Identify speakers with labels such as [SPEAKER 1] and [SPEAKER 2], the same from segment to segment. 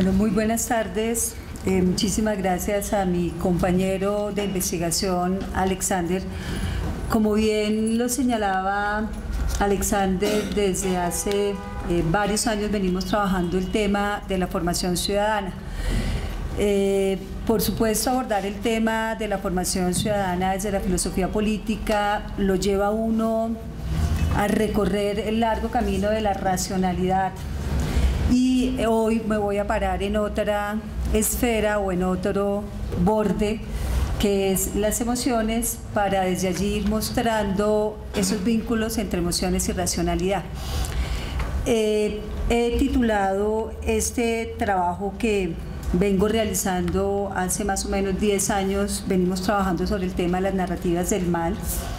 [SPEAKER 1] Bueno, muy buenas tardes. Muchísimas gracias a mi compañero de investigación, Alexander. Como bien lo señalaba Alexander, desde hace varios años venimos trabajando el tema de la formación ciudadana. Por supuesto, abordar el tema de la formación ciudadana desde la filosofía política lo lleva a uno a recorrer el largo camino de la racionalidad. Y hoy me voy a parar en otra esfera o en otro borde, que es las emociones, para desde allí ir mostrando esos vínculos entre emociones y racionalidad. He titulado este trabajo que vengo realizando hace más o menos 10 años, venimos trabajando sobre el tema de las narrativas del mal,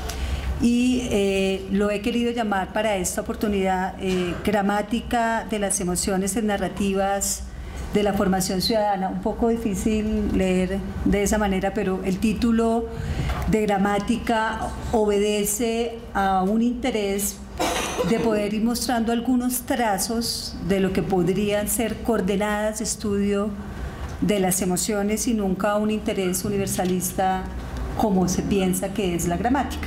[SPEAKER 1] y lo he querido llamar para esta oportunidad gramática de las emociones en narrativas de la formación ciudadana. Un poco difícil leer de esa manera, pero el título de gramática obedece a un interés de poder ir mostrando algunos trazos de lo que podrían ser coordenadas de estudio de las emociones, y nunca un interés universalista como se piensa que es la gramática.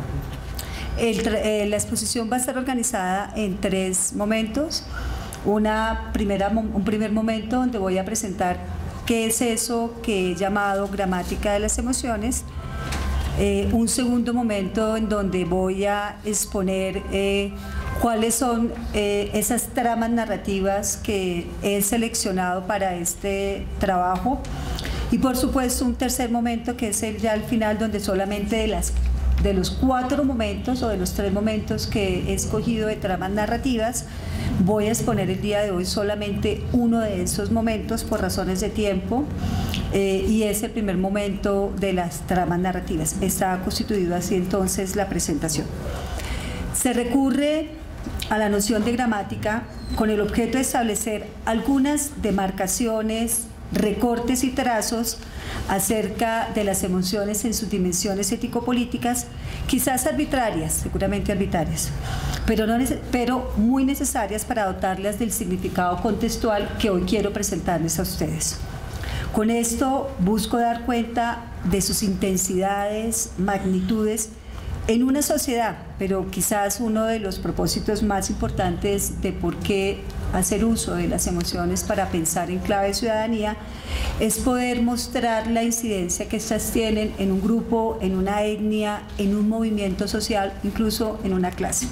[SPEAKER 1] La exposición va a estar organizada en 3 momentos. Un primer momento donde voy a presentar qué es eso que he llamado gramática de las emociones. Un segundo momento en donde voy a exponer cuáles son esas tramas narrativas que he seleccionado para este trabajo. Y por supuesto un tercer momento, que es ya al final, donde solamente de los 4 momentos o de los 3 momentos que he escogido de tramas narrativas, voy a exponer el día de hoy solamente uno de esos momentos por razones de tiempo, y es el primer momento de las tramas narrativas. Está constituido así entonces la presentación. Se recurre a la noción de gramática con el objeto de establecer algunas demarcaciones, recortes y trazos acerca de las emociones en sus dimensiones ético-políticas, quizás arbitrarias, seguramente arbitrarias, pero muy necesarias para dotarlas del significado contextual que hoy quiero presentarles a ustedes. Con esto busco dar cuenta de sus intensidades, magnitudes en una sociedad, pero quizás uno de los propósitos más importantes de por qué hacer uso de las emociones para pensar en clave de ciudadanía es poder mostrar la incidencia que estas tienen en un grupo, en una etnia, en un movimiento social, incluso en una clase.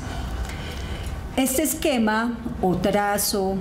[SPEAKER 1] Este esquema o trazo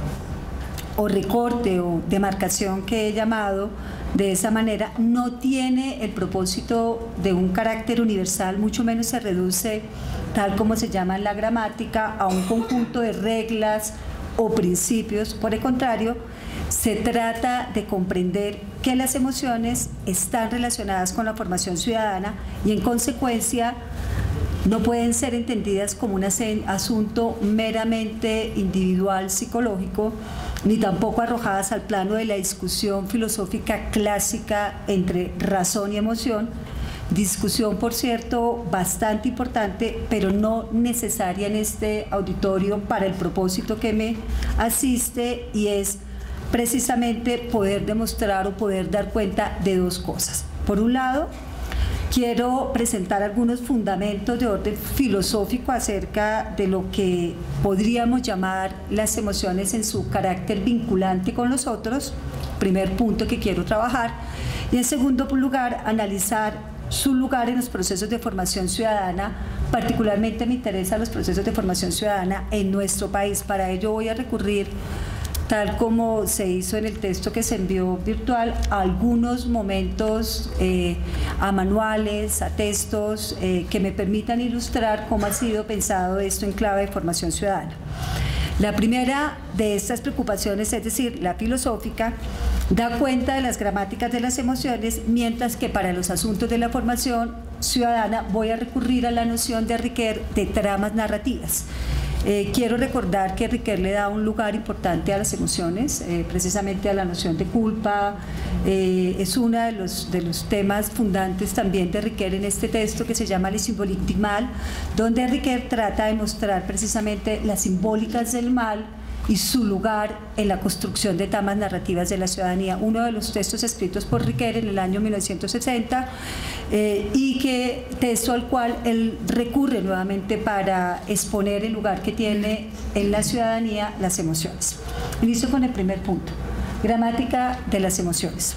[SPEAKER 1] o recorte o demarcación que he llamado de esa manera no tiene el propósito de un carácter universal, mucho menos se reduce, tal como se llama en la gramática, a un conjunto de reglas o principios. Por el contrario, se trata de comprender que las emociones están relacionadas con la formación ciudadana y en consecuencia no pueden ser entendidas como un asunto meramente individual psicológico, ni tampoco arrojadas al plano de la discusión filosófica clásica entre razón y emoción, discusión, por cierto, bastante importante, pero no necesaria en este auditorio para el propósito que me asiste, y es precisamente poder demostrar o poder dar cuenta de 2 cosas. Por un lado, quiero presentar algunos fundamentos de orden filosófico acerca de lo que podríamos llamar las emociones en su carácter vinculante con los otros, primer punto que quiero trabajar, y en segundo lugar, analizar su lugar en los procesos de formación ciudadana. Particularmente me interesan los procesos de formación ciudadana en nuestro país. Para ello voy a recurrir, tal como se hizo en el texto que se envió virtual, a algunos momentos, a manuales, a textos que me permitan ilustrar cómo ha sido pensado esto en clave de formación ciudadana. La primera de estas preocupaciones, es decir, la filosófica, da cuenta de las gramáticas de las emociones, mientras que para los asuntos de la formación ciudadana voy a recurrir a la noción de Riquet de tramas narrativas. Quiero recordar que Riquet le da un lugar importante a las emociones, precisamente a la noción de culpa. Es uno de los temas fundantes también de Riquet en este texto que se llama Le symbolique du mal, donde Riquet trata de mostrar precisamente las simbólicas del mal y su lugar en la construcción de tramas narrativas de la ciudadanía. Uno de los textos escritos por Riquer en el año 1960 y que texto al cual él recurre nuevamente para exponer el lugar que tiene en la ciudadanía las emociones. Inicio con el primer punto, gramática de las emociones.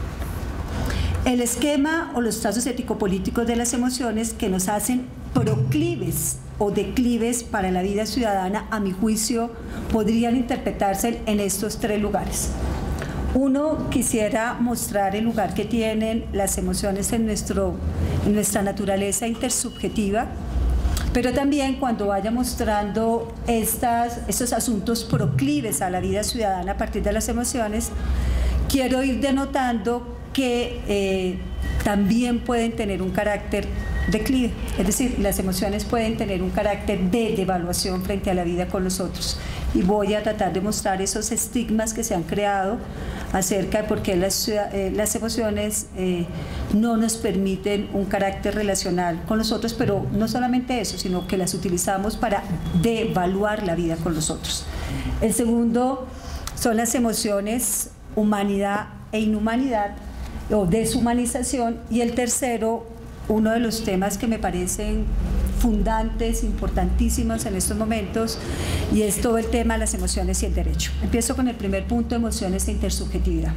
[SPEAKER 1] El esquema o los trazos ético-políticos de las emociones que nos hacen proclives o declives para la vida ciudadana, a mi juicio, podrían interpretarse en estos tres lugares. Uno, quisiera mostrar el lugar que tienen las emociones en nuestra naturaleza intersubjetiva, pero también cuando vaya mostrando estos asuntos proclives a la vida ciudadana a partir de las emociones, quiero ir denotando que también pueden tener un carácter declive, es decir, las emociones pueden tener un carácter de devaluación frente a la vida con los otros, y voy a tratar de mostrar esos estigmas que se han creado acerca de por qué las emociones no nos permiten un carácter relacional con los otros, pero no solamente eso, sino que las utilizamos para devaluar la vida con los otros. El segundo son las emociones humanidad e inhumanidad o deshumanización, y el tercero, uno de los temas que me parecen fundantes, importantísimos en estos momentos, y es todo el tema de las emociones y el derecho. Empiezo con el primer punto, emociones e intersubjetividad.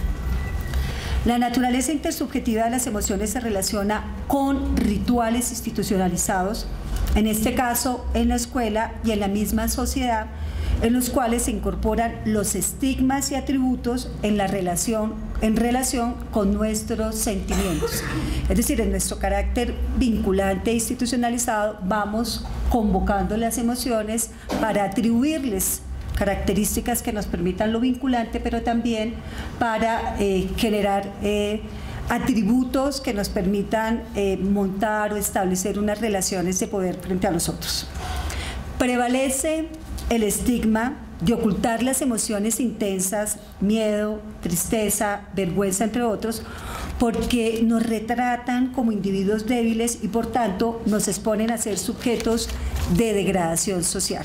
[SPEAKER 1] La naturaleza intersubjetiva de las emociones se relaciona con rituales institucionalizados, en este caso en la escuela y en la misma sociedad, en los cuales se incorporan los estigmas y atributos en relación con nuestros sentimientos. Es decir, en nuestro carácter vinculante e institucionalizado vamos convocando las emociones para atribuirles características que nos permitan lo vinculante, pero también para generar atributos que nos permitan montar o establecer unas relaciones de poder frente a los otros. Prevalece el estigma de ocultar las emociones intensas, miedo, tristeza, vergüenza, entre otros, porque nos retratan como individuos débiles y por tanto nos exponen a ser sujetos de degradación social.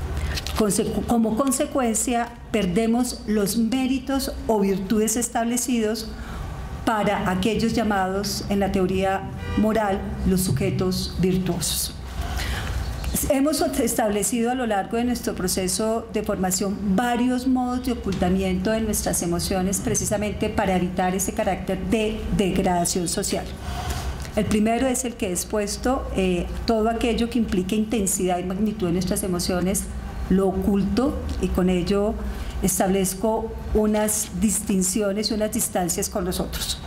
[SPEAKER 1] Como consecuencia, perdemos los méritos o virtudes establecidos para aquellos llamados en la teoría moral los sujetos virtuosos. Hemos establecido a lo largo de nuestro proceso de formación varios modos de ocultamiento de nuestras emociones precisamente para evitar ese carácter de degradación social. El primero es el que he expuesto, todo aquello que implique intensidad y magnitud de nuestras emociones lo oculto y con ello establezco unas distinciones y unas distancias con los otros.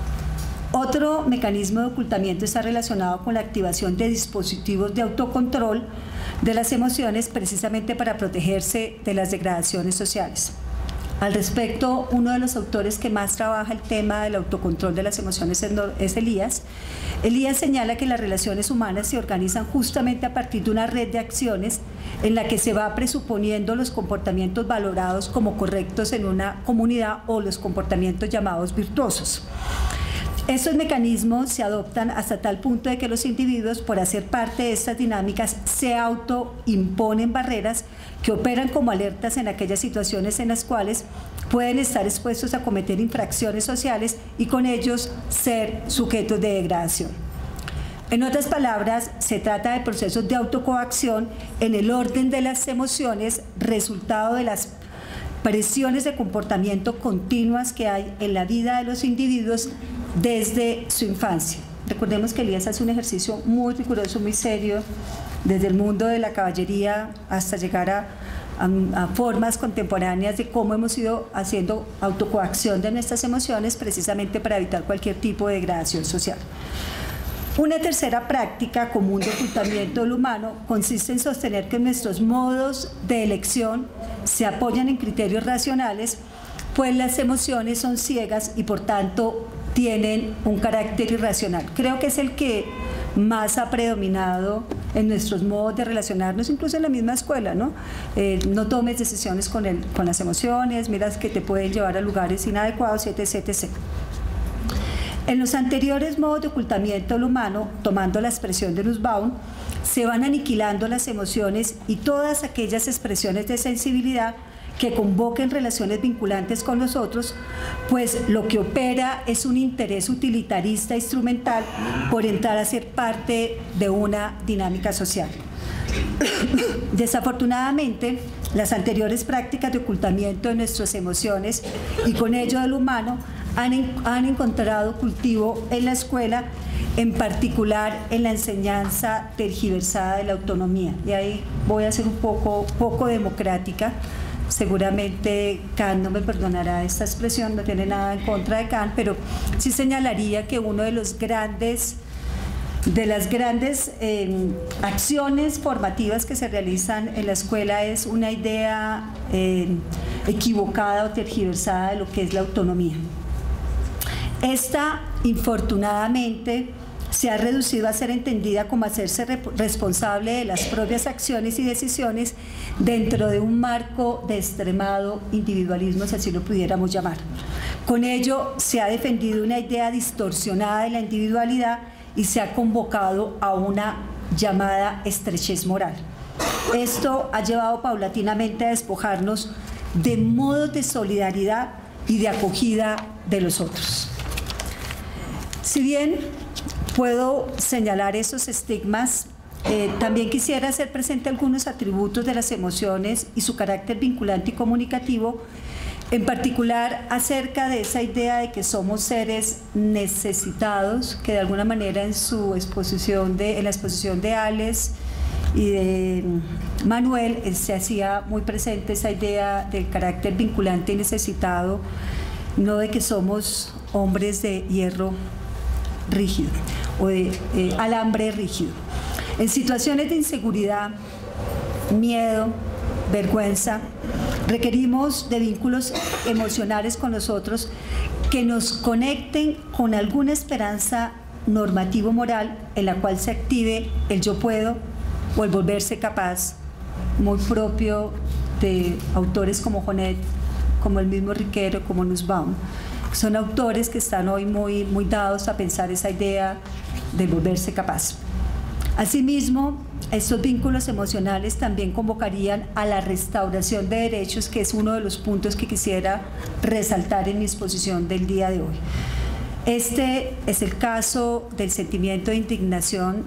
[SPEAKER 1] Otro mecanismo de ocultamiento está relacionado con la activación de dispositivos de autocontrol de las emociones precisamente para protegerse de las degradaciones sociales. Al respecto, uno de los autores que más trabaja el tema del autocontrol de las emociones es Elías. Elías señala que las relaciones humanas se organizan justamente a partir de una red de acciones en la que se va presuponiendo los comportamientos valorados como correctos en una comunidad o los comportamientos llamados virtuosos. Estos mecanismos se adoptan hasta tal punto de que los individuos, por hacer parte de estas dinámicas, se autoimponen barreras que operan como alertas en aquellas situaciones en las cuales pueden estar expuestos a cometer infracciones sociales y con ellos ser sujetos de degradación. En otras palabras, se trata de procesos de autocoacción en el orden de las emociones, resultado de las presiones de comportamiento continuas que hay en la vida de los individuos desde su infancia. Recordemos que Elías hace un ejercicio muy riguroso, muy serio, desde el mundo de la caballería hasta llegar a formas contemporáneas de cómo hemos ido haciendo autocoacción de nuestras emociones precisamente para evitar cualquier tipo de degradación social. Una tercera práctica común de ocultamiento del humano consiste en sostener que nuestros modos de elección se apoyan en criterios racionales, pues las emociones son ciegas y por tanto tienen un carácter irracional. Creo que es el que más ha predominado en nuestros modos de relacionarnos, incluso en la misma escuela, ¿no? No tomes decisiones con las emociones, miras que te pueden llevar a lugares inadecuados, etc., etc. En los anteriores modos de ocultamiento del humano, tomando la expresión de Nussbaum, se van aniquilando las emociones y todas aquellas expresiones de sensibilidad que convoquen relaciones vinculantes con los otros, pues lo que opera es un interés utilitarista instrumental por entrar a ser parte de una dinámica social. Desafortunadamente, las anteriores prácticas de ocultamiento de nuestras emociones y con ello del humano han encontrado cultivo en la escuela, en particular en la enseñanza tergiversada de la autonomía. Y ahí voy a ser un poco democrática. Seguramente Kant no me perdonará esta expresión, no tiene nada en contra de Kant, pero sí señalaría que uno de las grandes acciones formativas que se realizan en la escuela es una idea equivocada o tergiversada de lo que es la autonomía. Esta, infortunadamente, se ha reducido a ser entendida como hacerse responsable de las propias acciones y decisiones dentro de un marco de extremado individualismo, si así lo pudiéramos llamar. Con ello se ha defendido una idea distorsionada de la individualidad y se ha convocado a una llamada estrechez moral. Esto ha llevado paulatinamente a despojarnos de modos de solidaridad y de acogida de los otros. Si bien puedo señalar esos estigmas, también quisiera hacer presente algunos atributos de las emociones y su carácter vinculante y comunicativo, en particular acerca de esa idea de que somos seres necesitados, que de alguna manera en la exposición de Ales y de Manuel se hacía muy presente esa idea del carácter vinculante y necesitado, no de que somos hombres de hierro rígido o de alambre rígido. En situaciones de inseguridad, miedo, vergüenza, requerimos de vínculos emocionales con los otros que nos conecten con alguna esperanza normativo-moral en la cual se active el yo puedo o el volverse capaz, muy propio de autores como Jonet, como el mismo Riquero, como Nussbaum. Son autores que están hoy muy dados a pensar esa idea de volverse capaz. Asimismo, estos vínculos emocionales también convocarían a la restauración de derechos, que es uno de los puntos que quisiera resaltar en mi exposición del día de hoy. Este es el caso del sentimiento de indignación,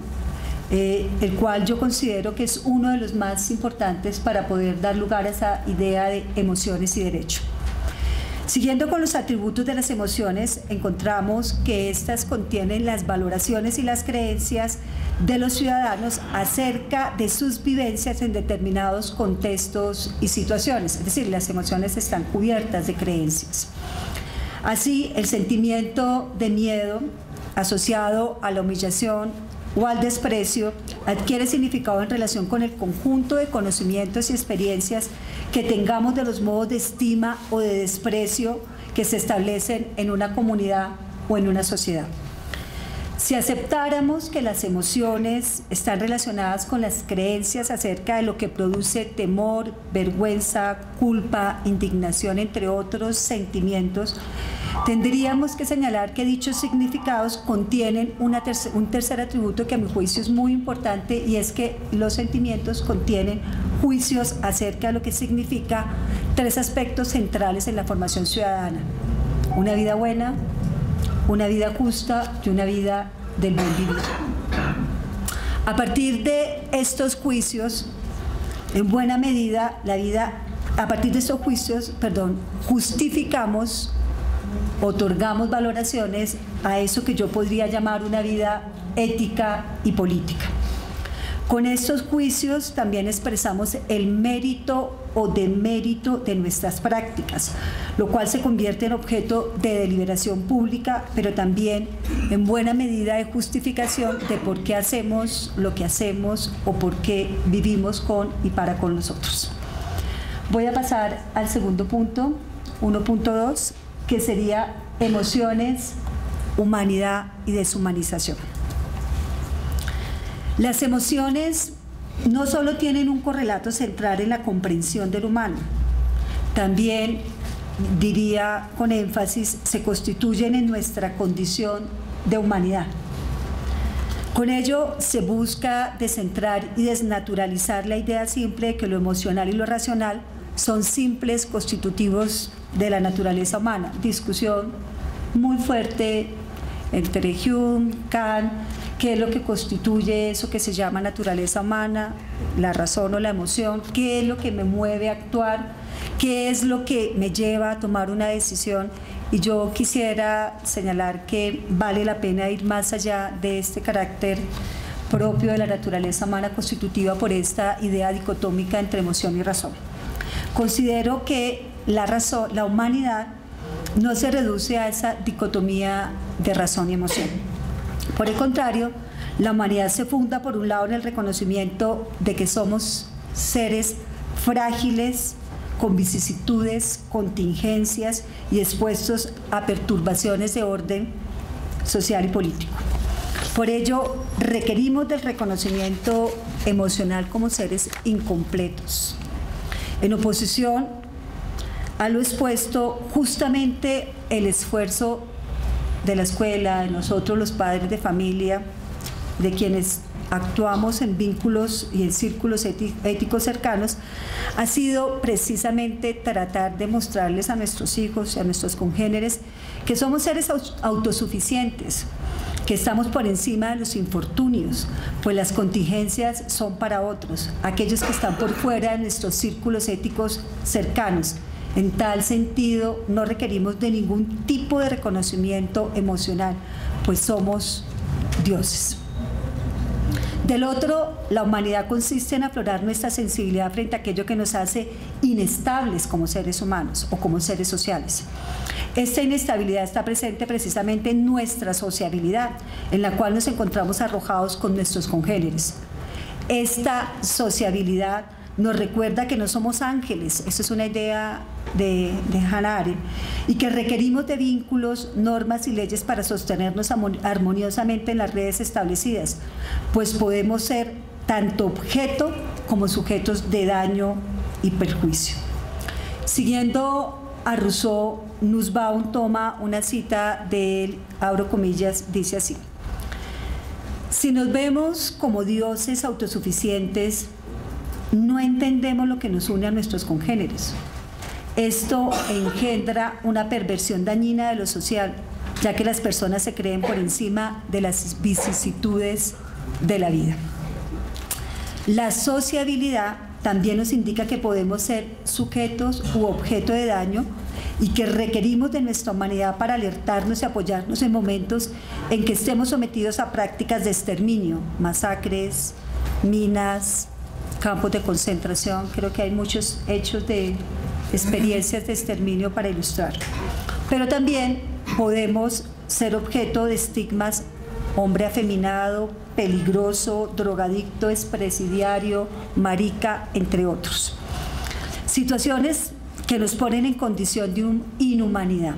[SPEAKER 1] el cual yo considero que es uno de los más importantes para poder dar lugar a esa idea de emociones y derecho. Siguiendo con los atributos de las emociones, encontramos que éstas contienen las valoraciones y las creencias de los ciudadanos acerca de sus vivencias en determinados contextos y situaciones, es decir, las emociones están cubiertas de creencias. Así, el sentimiento de miedo asociado a la humillación o al desprecio adquiere significado en relación con el conjunto de conocimientos y experiencias que tengamos de los modos de estima o de desprecio que se establecen en una comunidad o en una sociedad. Si aceptáramos que las emociones están relacionadas con las creencias acerca de lo que produce temor, vergüenza, culpa, indignación, entre otros sentimientos, tendríamos que señalar que dichos significados contienen un tercer atributo que a mi juicio es muy importante, y es que los sentimientos contienen juicios acerca de lo que significa tres aspectos centrales en la formación ciudadana: una vida buena, una vida justa y una vida del buen vivir. A partir de estos juicios, en buena medida, justificamos, otorgamos valoraciones a eso que yo podría llamar una vida ética y política. Con estos juicios también expresamos el mérito o demérito de nuestras prácticas, lo cual se convierte en objeto de deliberación pública, pero también en buena medida de justificación de por qué hacemos lo que hacemos o por qué vivimos con y para con los otros. Voy a pasar al segundo punto, 1.2, que sería emociones, humanidad y deshumanización. Las emociones no solo tienen un correlato central en la comprensión del humano, también, diría con énfasis, se constituyen en nuestra condición de humanidad. Con ello se busca descentrar y desnaturalizar la idea simple de que lo emocional y lo racional son simples constitutivos de la naturaleza humana. Discusión muy fuerte entre Hume, Kant, qué es lo que constituye eso que se llama naturaleza humana, la razón o la emoción, qué es lo que me mueve a actuar, qué es lo que me lleva a tomar una decisión. Y yo quisiera señalar que vale la pena ir más allá de este carácter propio de la naturaleza humana constitutiva por esta idea dicotómica entre emoción y razón. Considero que la humanidad no se reduce a esa dicotomía de razón y emoción. Por el contrario, la humanidad se funda por un lado en el reconocimiento de que somos seres frágiles, con vicisitudes, contingencias y expuestos a perturbaciones de orden social y político. Por ello, requerimos del reconocimiento emocional como seres incompletos. En oposición a lo expuesto, justamente el esfuerzo de la escuela, de nosotros los padres de familia, de quienes actuamos en vínculos y en círculos éticos cercanos, ha sido precisamente tratar de mostrarles a nuestros hijos y a nuestros congéneres que somos seres autosuficientes, que estamos por encima de los infortunios, pues las contingencias son para otros, aquellos que están por fuera de nuestros círculos éticos cercanos. En tal sentido, no requerimos de ningún tipo de reconocimiento emocional, pues somos dioses. Del otro, la humanidad consiste en aflorar nuestra sensibilidad frente a aquello que nos hace inestables como seres humanos o como seres sociales. Esta inestabilidad está presente precisamente en nuestra sociabilidad, en la cual nos encontramos arrojados con nuestros congéneres. Esta sociabilidad nos recuerda que no somos ángeles, esa es una idea de Hannah Arendt, y que requerimos de vínculos, normas y leyes para sostenernos armoniosamente en las redes establecidas, pues podemos ser tanto objeto como sujetos de daño y perjuicio. Siguiendo a Rousseau, Nussbaum toma una cita de él, abro comillas, dice así: si nos vemos como dioses autosuficientes, no entendemos lo que nos une a nuestros congéneres. Esto engendra una perversión dañina de lo social, ya que las personas se creen por encima de las vicisitudes de la vida. La sociabilidad también nos indica que podemos ser sujetos u objeto de daño y que requerimos de nuestra humanidad para alertarnos y apoyarnos en momentos en que estemos sometidos a prácticas de exterminio, masacres, minas, campos de concentración. Creo que hay muchos hechos de experiencias de exterminio para ilustrar. Pero también podemos ser objeto de estigmas: hombre afeminado, peligroso, drogadicto, expresidiario, marica, entre otros. Situaciones que nos ponen en condición de inhumanidad.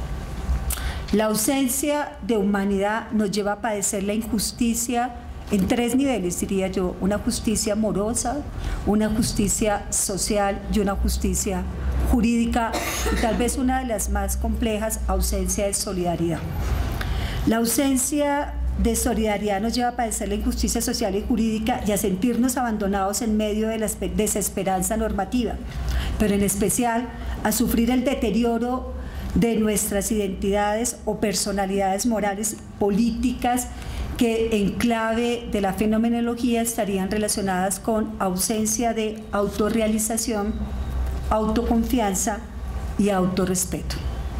[SPEAKER 1] La ausencia de humanidad nos lleva a padecer la injusticia en tres niveles, diría yo: una justicia amorosa, una justicia social y una justicia jurídica, y tal vez una de las más complejas, ausencia de solidaridad. La ausencia de solidaridad nos lleva a padecer la injusticia social y jurídica y a sentirnos abandonados en medio de la desesperanza normativa, pero en especial a sufrir el deterioro de nuestras identidades o personalidades morales, políticas, que en clave de la fenomenología estarían relacionadas con ausencia de autorrealización, autoconfianza y autorrespeto.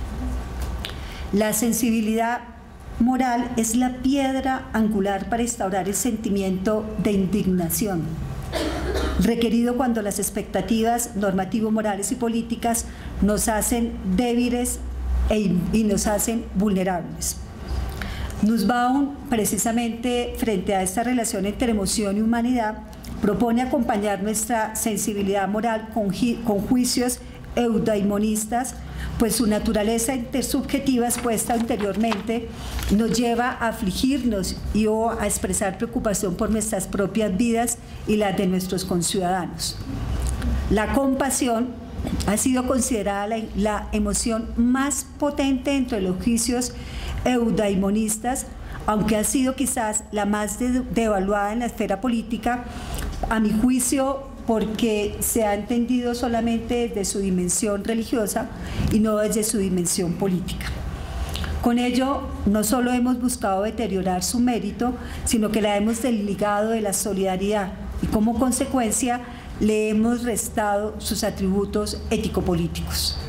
[SPEAKER 1] La sensibilidad moral es la piedra angular para instaurar el sentimiento de indignación, requerido cuando las expectativas normativo-morales y políticas nos hacen débiles y nos hacen vulnerables. Nussbaum, precisamente frente a esta relación entre emoción y humanidad, propone acompañar nuestra sensibilidad moral con juicios eudaimonistas, pues su naturaleza intersubjetiva expuesta anteriormente nos lleva a afligirnos y o a expresar preocupación por nuestras propias vidas y las de nuestros conciudadanos. La compasión ha sido considerada la emoción más potente entre los juicios eudaimonistas, aunque ha sido quizás la más devaluada en la esfera política, a mi juicio, porque se ha entendido solamente desde su dimensión religiosa y no desde su dimensión política. Con ello, no solo hemos buscado deteriorar su mérito, sino que la hemos desligado de la solidaridad y como consecuencia le hemos restado sus atributos ético-políticos.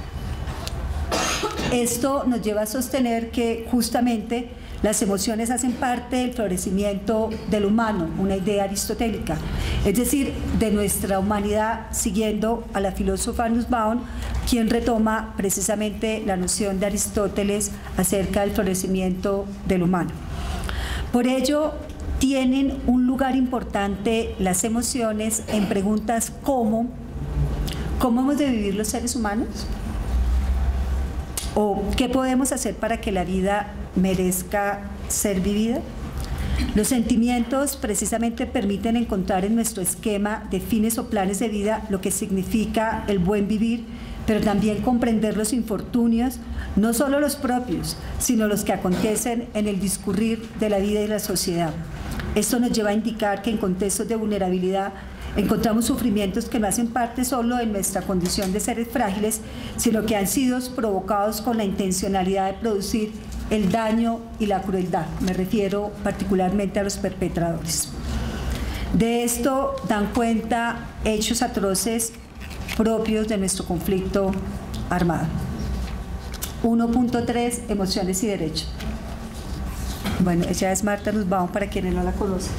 [SPEAKER 1] Esto nos lleva a sostener que justamente las emociones hacen parte del florecimiento del humano, una idea aristotélica, es decir, de nuestra humanidad, siguiendo a la filósofa Nussbaum, quien retoma precisamente la noción de Aristóteles acerca del florecimiento del humano. Por ello, tienen un lugar importante las emociones en preguntas como ¿cómo hemos de vivir los seres humanos? ¿O qué podemos hacer para que la vida merezca ser vivida? Los sentimientos precisamente permiten encontrar en nuestro esquema de fines o planes de vida lo que significa el buen vivir, pero también comprender los infortunios, no solo los propios, sino los que acontecen en el discurrir de la vida y la sociedad. Esto nos lleva a indicar que en contextos de vulnerabilidad encontramos sufrimientos que no hacen parte solo de nuestra condición de seres frágiles, sino que han sido provocados con la intencionalidad de producir el daño y la crueldad. Me refiero particularmente a los perpetradores. De esto dan cuenta hechos atroces propios de nuestro conflicto armado. 1.3, emociones y derechos. Bueno, ella es Marta Nussbaum para quienes no la conocen.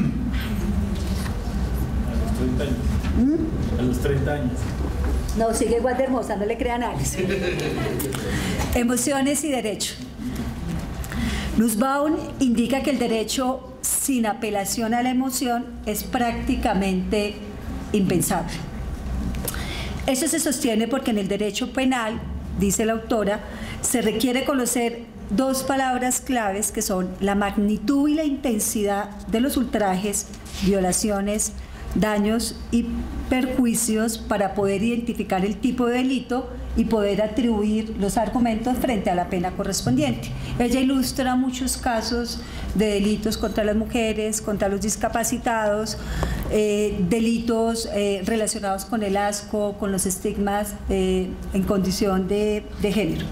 [SPEAKER 2] A los 30 años.
[SPEAKER 1] No, sigue igual de hermosa, no le crean a Alex. Emociones y derecho. Nussbaum indica que el derecho sin apelación a la emoción es prácticamente impensable. Eso se sostiene porque en el derecho penal, dice la autora, se requiere conocer dos palabras claves que son la magnitud y la intensidad de los ultrajes, violaciones, daños y perjuicios para poder identificar el tipo de delito y poder atribuir los argumentos frente a la pena correspondiente. Ella ilustra muchos casos de delitos contra las mujeres, contra los discapacitados, delitos relacionados con el asco, con los estigmas en condición de género.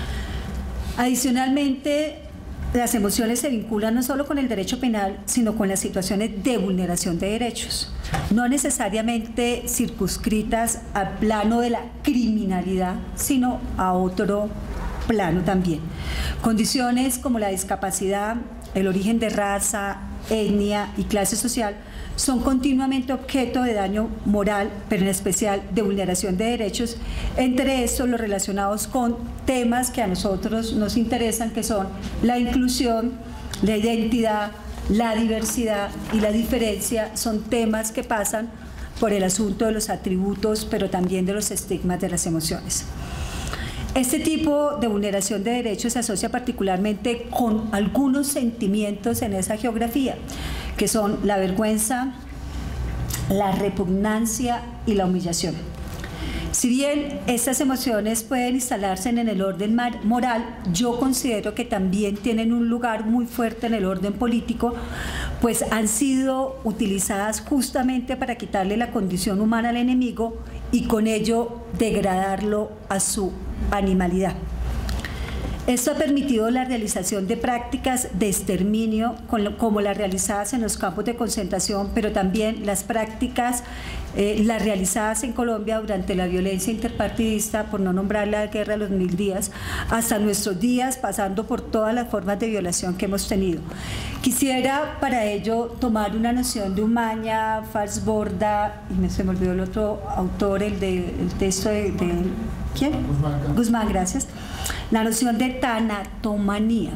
[SPEAKER 1] Adicionalmente, las emociones se vinculan no solo con el derecho penal, sino con las situaciones de vulneración de derechos, no necesariamente circunscritas al plano de la criminalidad, sino a otro plano también. Condiciones como la discapacidad, el origen de raza, etnia y clase social son continuamente objeto de daño moral, pero en especial de vulneración de derechos, entre estos los relacionados con temas que a nosotros nos interesan, que son la inclusión, la identidad, la diversidad y la diferencia. Son temas que pasan por el asunto de los atributos, pero también de los estigmas de las emociones. Este tipo de vulneración de derechos se asocia particularmente con algunos sentimientos en esa geografía, que son la vergüenza, la repugnancia y la humillación. Si bien estas emociones pueden instalarse en el orden moral, yo considero que también tienen un lugar muy fuerte en el orden político, pues han sido utilizadas justamente para quitarle la condición humana al enemigo y con ello degradarlo a su animalidad. Esto ha permitido la realización de prácticas de exterminio, como las realizadas en los campos de concentración, pero también las prácticas las realizadas en Colombia durante la violencia interpartidista, por no nombrar la guerra de los 1000 días, hasta nuestros días, pasando por todas las formas de violación que hemos tenido. Quisiera para ello tomar una noción de Umaña, Falsborda, y se me olvidó el otro autor, el texto de ¿quién? Guzmán, gracias. La noción de tanatomanía.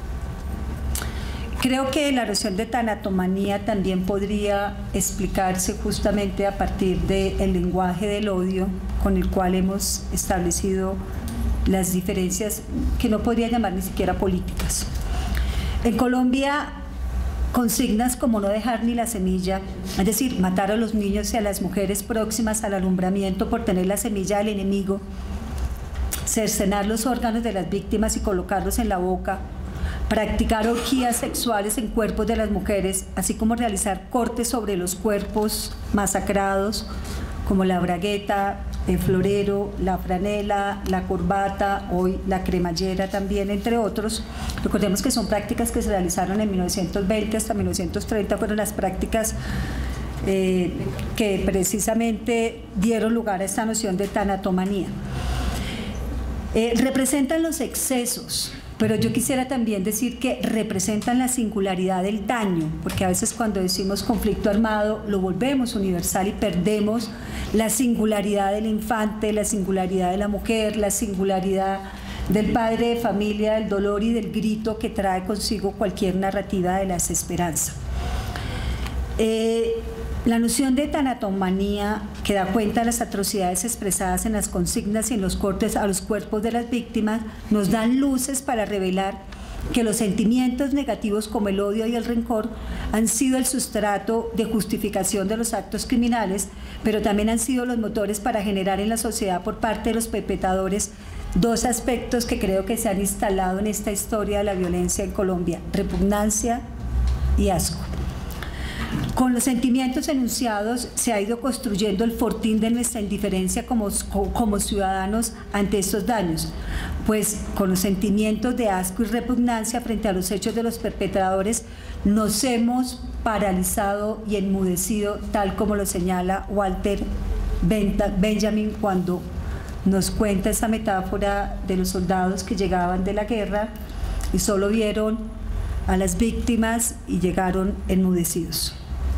[SPEAKER 1] Creo que la noción de tanatomanía también podría explicarse justamente a partir del lenguaje del odio con el cual hemos establecido las diferencias que no podría llamar ni siquiera políticas. En Colombia, consignas como no dejar ni la semilla, es decir, matar a los niños y a las mujeres próximas al alumbramiento por tener la semilla del enemigo, cercenar los órganos de las víctimas y colocarlos en la boca practicar orgías sexuales en cuerpos de las mujeres, así como realizar cortes sobre los cuerpos masacrados, como la bragueta, el florero, la franela, la corbata, hoy la cremallera también, entre otros. Recordemos que son prácticas que se realizaron en 1920 hasta 1930, fueron las prácticas que precisamente dieron lugar a esta noción de tanatomanía. Representan los excesos, pero yo quisiera también decir que representan la singularidad del daño, porque a veces cuando decimos conflicto armado lo volvemos universal y perdemos la singularidad del infante, la singularidad de la mujer, la singularidad del padre de familia, del dolor y del grito que trae consigo cualquier narrativa de la desesperanza. La noción de tanatomanía, que da cuenta de las atrocidades expresadas en las consignas y en los cortes a los cuerpos de las víctimas, nos dan luces para revelar que los sentimientos negativos como el odio y el rencor han sido el sustrato de justificación de los actos criminales, pero también han sido los motores para generar en la sociedad por parte de los perpetradores dos aspectos que creo que se han instalado en esta historia de la violencia en Colombia: repugnancia y asco. Con los sentimientos enunciados se ha ido construyendo el fortín de nuestra indiferencia como ciudadanos ante estos daños, pues con los sentimientos de asco y repugnancia frente a los hechos de los perpetradores nos hemos paralizado y enmudecido, tal como lo señala Walter Benjamin cuando nos cuenta esa metáfora de los soldados que llegaban de la guerra y solo vieron a las víctimas y llegaron enmudecidos.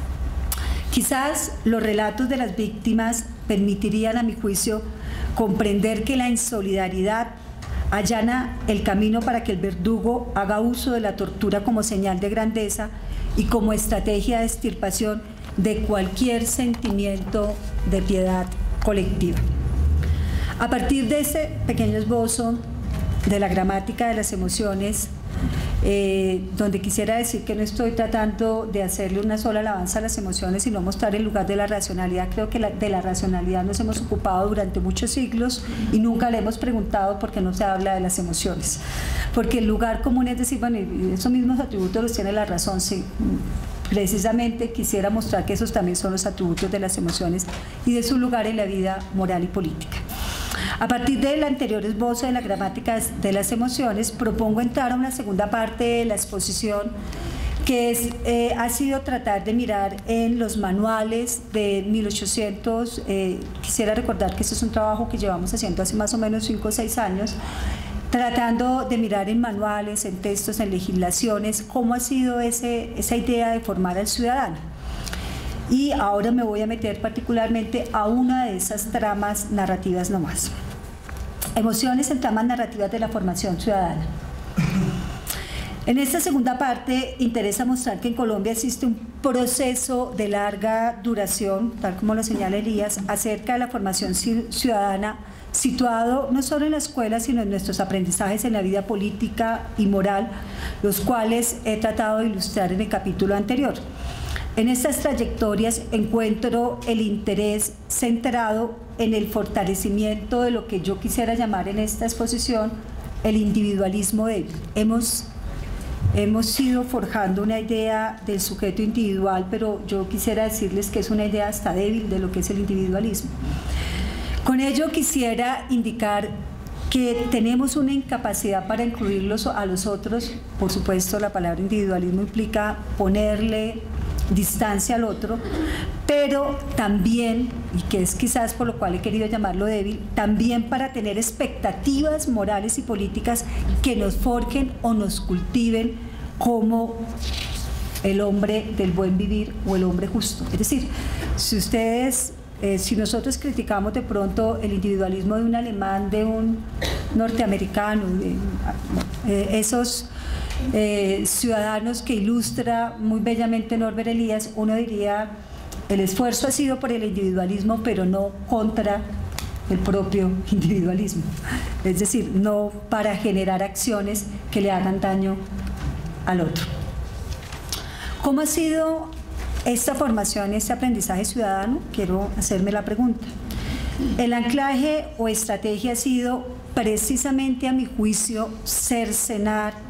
[SPEAKER 1] Quizás los relatos de las víctimas permitirían, a mi juicio, comprender que la insolidaridad allana el camino para que el verdugo haga uso de la tortura como señal de grandeza y como estrategia de extirpación de cualquier sentimiento de piedad colectiva. A partir de este pequeño esbozo de la gramática de las emociones, donde quisiera decir que no estoy tratando de hacerle una sola alabanza a las emociones, sino mostrar el lugar de la racionalidad. Creo que de la racionalidad nos hemos ocupado durante muchos siglos y nunca le hemos preguntado por qué no se habla de las emociones, porque el lugar común es decir, bueno, esos mismos atributos los tiene la razón. Sí, precisamente quisiera mostrar que esos también son los atributos de las emociones y de su lugar en la vida moral y política. A partir del anterior esbozo de la gramática de las emociones, propongo entrar a una segunda parte de la exposición que ha sido tratar de mirar en los manuales de 1800. Quisiera recordar que este es un trabajo que llevamos haciendo hace más o menos 5 o 6 años, tratando de mirar en manuales, en textos, en legislaciones, cómo ha sido esa idea de formar al ciudadano. Y ahora me voy a meter particularmente a una de esas tramas narrativas nomás. Emociones en tramas narrativas de la formación ciudadana. En esta segunda parte interesa mostrar que en Colombia existe un proceso de larga duración, tal como lo señala Elías, acerca de la formación ciudadana, situado no solo en la escuela, sino en nuestros aprendizajes en la vida política y moral, los cuales he tratado de ilustrar en el capítulo anterior. En estas trayectorias encuentro el interés centrado en el fortalecimiento de lo que yo quisiera llamar en esta exposición el individualismo débil. Hemos ido forjando una idea del sujeto individual, pero yo quisiera decirles que es una idea hasta débil de lo que es el individualismo. Con ello quisiera indicar que tenemos una incapacidad para incluirlos a los otros. Por supuesto, la palabra individualismo implica ponerle distancia al otro, pero también, y que es quizás por lo cual he querido llamarlo débil, también para tener expectativas morales y políticas que nos forjen o nos cultiven como el hombre del buen vivir o el hombre justo. Es decir, si nosotros criticamos de pronto el individualismo de un alemán, de un norteamericano, de esos ciudadanos que ilustra muy bellamente Norbert Elias, uno diría: el esfuerzo ha sido por el individualismo, pero no contra el propio individualismo, es decir, no para generar acciones que le hagan daño al otro. ¿Cómo ha sido esta formación, este aprendizaje ciudadano? Quiero hacerme la pregunta. El anclaje o estrategia ha sido precisamente, a mi juicio, cercenar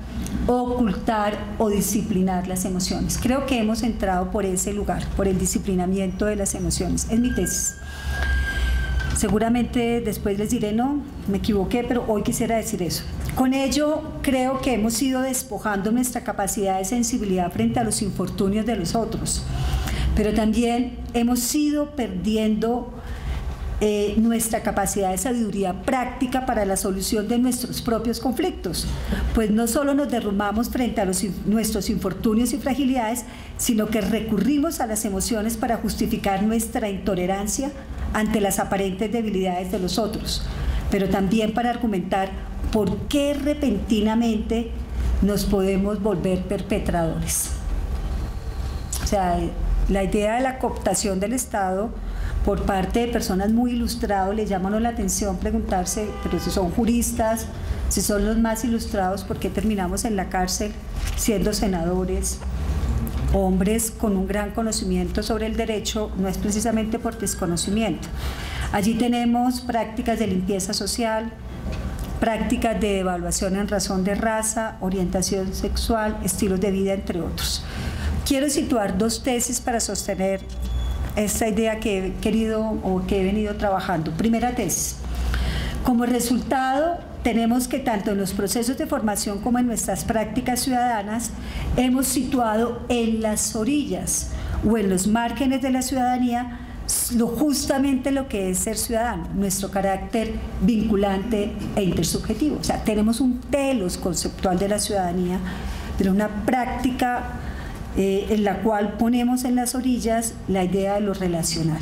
[SPEAKER 1] ocultar o disciplinar las emociones. Creo que hemos entrado por ese lugar, por el disciplinamiento de las emociones. Es mi tesis. Seguramente después les diré, no, me equivoqué, pero hoy quisiera decir eso. Con ello, creo que hemos ido despojando nuestra capacidad de sensibilidad frente a los infortunios de los otros, pero también hemos ido perdiendo nuestra capacidad de sabiduría práctica para la solución de nuestros propios conflictos, pues no solo nos derrumbamos frente a nuestros infortunios y fragilidades, sino que recurrimos a las emociones para justificar nuestra intolerancia ante las aparentes debilidades de los otros, pero también para argumentar por qué repentinamente nos podemos volver perpetradores. O sea, la idea de la cooptación del Estado por parte de personas muy ilustradas, le llaman la atención preguntarse, pero si son juristas, si son los más ilustrados, ¿por qué terminamos en la cárcel siendo senadores? Hombres con un gran conocimiento sobre el derecho, no es precisamente por desconocimiento. Allí tenemos prácticas de limpieza social, prácticas de evaluación en razón de raza, orientación sexual, estilos de vida, entre otros. Quiero situar dos tesis para sostener esta idea que he querido o que he venido trabajando. Primera tesis. Como resultado, tenemos que tanto en los procesos de formación como en nuestras prácticas ciudadanas hemos situado en las orillas o en los márgenes de la ciudadanía justamente lo que es ser ciudadano, nuestro carácter vinculante e intersubjetivo. O sea, tenemos un telos conceptual de la ciudadanía, de una práctica en la cual ponemos en las orillas la idea de lo relacional.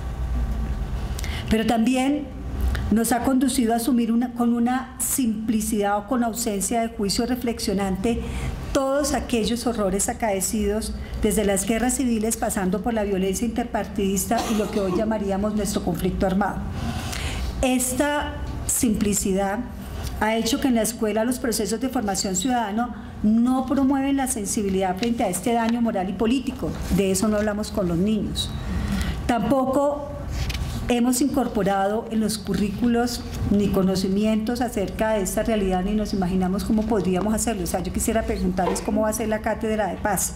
[SPEAKER 1] Pero también nos ha conducido a asumir con una simplicidad o con ausencia de juicio reflexionante todos aquellos horrores acaecidos desde las guerras civiles pasando por la violencia interpartidista y lo que hoy llamaríamos nuestro conflicto armado. Esta simplicidad ha hecho que en la escuela los procesos de formación ciudadana no promueven la sensibilidad frente a este daño moral y político. De eso no hablamos con los niños. Tampoco hemos incorporado en los currículos ni conocimientos acerca de esta realidad, ni nos imaginamos cómo podríamos hacerlo. O sea, yo quisiera preguntarles cómo va a ser la cátedra de paz.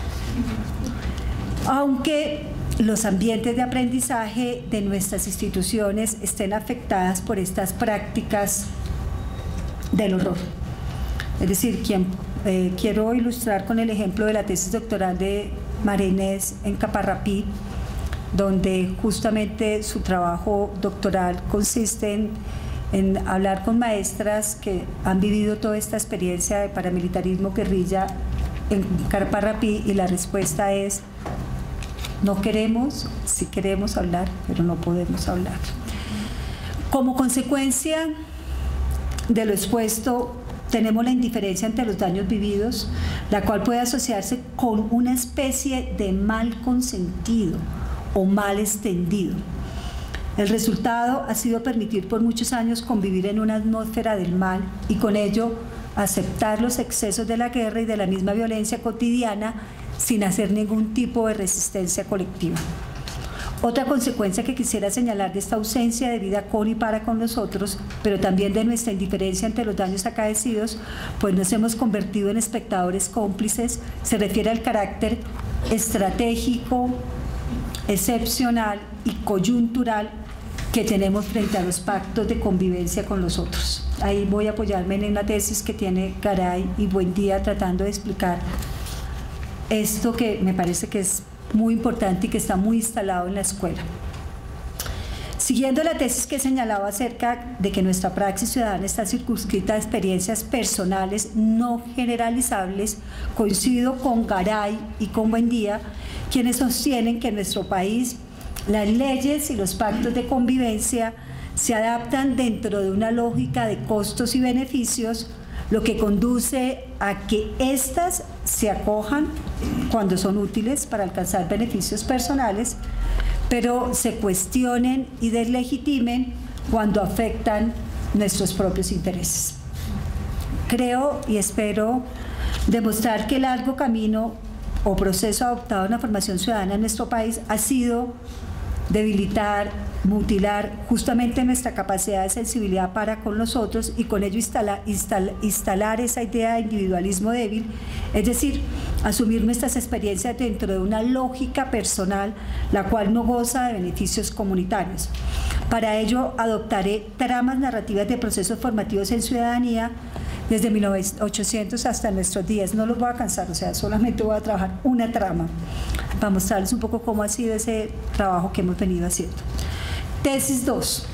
[SPEAKER 1] Aunque los ambientes de aprendizaje de nuestras instituciones estén afectadas por estas prácticas del horror. Es decir, quiero ilustrar con el ejemplo de la tesis doctoral de María Inés en Caparrapí, donde justamente su trabajo doctoral consiste en hablar con maestras que han vivido toda esta experiencia de paramilitarismo, guerrilla en Caparrapí, y la respuesta es: no queremos, sí queremos hablar, pero no podemos hablar. Como consecuencia de lo expuesto, tenemos la indiferencia ante los daños vividos, la cual puede asociarse con una especie de mal consentido o mal extendido. El resultado ha sido permitir por muchos años convivir en una atmósfera del mal y con ello aceptar los excesos de la guerra y de la misma violencia cotidiana sin hacer ningún tipo de resistencia colectiva. Otra consecuencia que quisiera señalar de esta ausencia de vida con y para con los otros, pero también de nuestra indiferencia ante los daños acaecidos, pues nos hemos convertido en espectadores cómplices, se refiere al carácter estratégico, excepcional y coyuntural que tenemos frente a los pactos de convivencia con los otros. Ahí voy a apoyarme en una tesis que tiene Garay y Buendía tratando de explicar esto que me parece que es muy importante y que está muy instalado en la escuela. Siguiendo la tesis que señalaba acerca de que nuestra praxis ciudadana está circunscrita a experiencias personales no generalizables, coincido con Garay y con Buendía, quienes sostienen que en nuestro país las leyes y los pactos de convivencia se adaptan dentro de una lógica de costos y beneficios, lo que conduce a que éstas se acojan cuando son útiles para alcanzar beneficios personales, pero se cuestionen y deslegitimen cuando afectan nuestros propios intereses. Creo y espero demostrar que el largo camino o proceso adoptado en la formación ciudadana en nuestro país ha sido debilitar, mutilar justamente nuestra capacidad de sensibilidad para con los otros y con ello instalar esa idea de individualismo débil, es decir, asumir nuestras experiencias dentro de una lógica personal, la cual no goza de beneficios comunitarios. Para ello adoptaré tramas narrativas de procesos formativos en ciudadanía desde 1800 hasta nuestros días. No los voy a cansar, o sea, solamente voy a trabajar una trama para mostrarles un poco cómo ha sido ese trabajo que hemos venido haciendo. Tesis 2.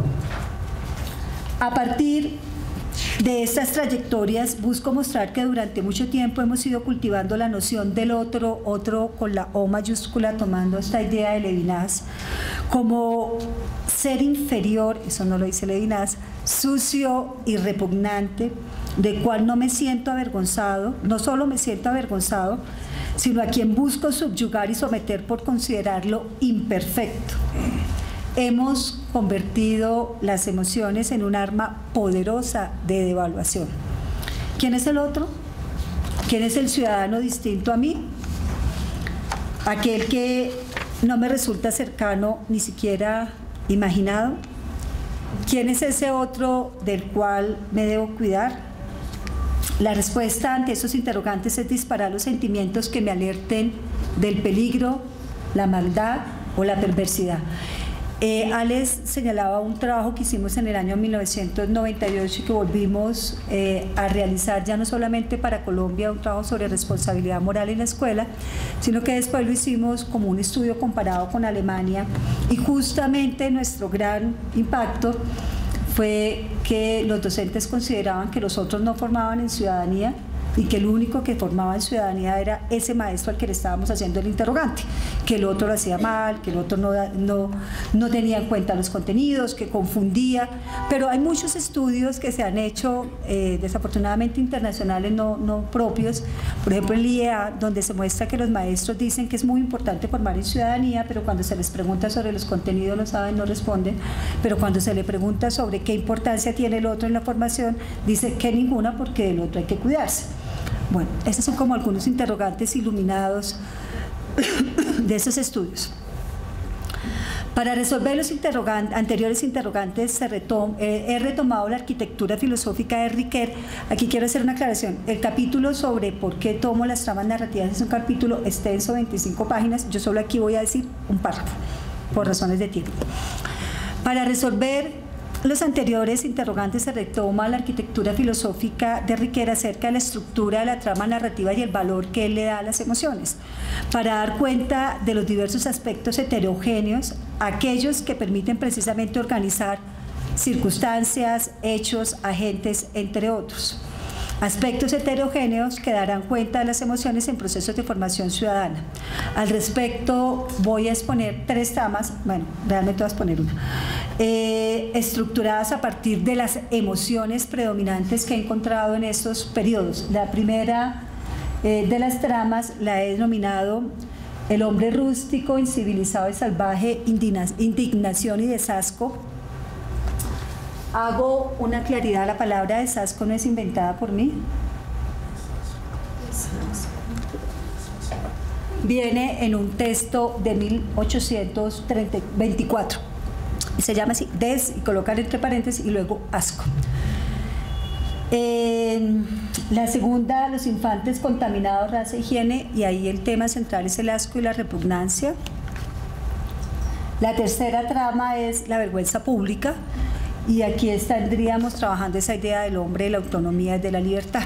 [SPEAKER 1] A partir de estas trayectorias busco mostrar que durante mucho tiempo hemos ido cultivando la noción del otro con la O mayúscula, tomando esta idea de Levinas, como ser inferior, eso no lo dice Levinas, sucio y repugnante, del cual no me siento avergonzado, no solo me siento avergonzado, sino a quien busco subyugar y someter por considerarlo imperfecto. Hemos convertido las emociones en un arma poderosa de devaluación. ¿Quién es el otro? ¿Quién es el ciudadano distinto a mí? Aquel que no me resulta cercano, ni siquiera imaginado. ¿Quién es ese otro del cual me debo cuidar? La respuesta ante esos interrogantes es disparar los sentimientos que me alerten del peligro, la maldad o la perversidad. Alex señalaba un trabajo que hicimos en el año 1998 y que volvimos a realizar ya no solamente para Colombia, un trabajo sobre responsabilidad moral en la escuela, sino que después lo hicimos como un estudio comparado con Alemania, y justamente nuestro gran impacto fue que los docentes consideraban que los otros no formaban en ciudadanía y que el único que formaba en ciudadanía era ese maestro al que le estábamos haciendo el interrogante, que el otro lo hacía mal, que el otro no tenía en cuenta los contenidos, que confundía. Pero hay muchos estudios que se han hecho, desafortunadamente internacionales, no propios, por ejemplo el IEA, donde se muestra que los maestros dicen que es muy importante formar en ciudadanía, pero cuando se les pregunta sobre los contenidos no saben, no responden, pero cuando se le pregunta sobre qué importancia tiene el otro en la formación, dice que ninguna, porque del otro hay que cuidarse. Bueno, estos son como algunos interrogantes iluminados de esos estudios. Para resolver los anteriores interrogantes he retomado la arquitectura filosófica de Riquet. Aquí quiero hacer una aclaración. El capítulo sobre por qué tomo las tramas narrativas es un capítulo extenso, 25 páginas. Yo solo aquí voy a decir un párrafo, por razones de tiempo. Para resolver los anteriores interrogantes se retoma la arquitectura filosófica de Riquet acerca de la estructura de la trama narrativa y el valor que él le da a las emociones, para dar cuenta de los diversos aspectos heterogéneos, aquellos que permiten precisamente organizar circunstancias, hechos, agentes, entre otros. Aspectos heterogéneos que darán cuenta de las emociones en procesos de formación ciudadana. Al respecto voy a exponer 3 tramas, bueno, realmente voy a exponer una, estructuradas a partir de las emociones predominantes que he encontrado en estos periodos. La primera de las tramas la he denominado el hombre rústico, incivilizado y salvaje, indignación y desasco. Hago una claridad, la palabra desasco no es inventada por mí. Viene en un texto de 1824. Y se llama así, y colocar entre paréntesis y luego asco. La segunda, los infantes contaminados, raza, higiene, y ahí el tema central es el asco y la repugnancia. La tercera trama es la vergüenza pública. Y aquí estaríamos trabajando esa idea del hombre, de la autonomía y de la libertad.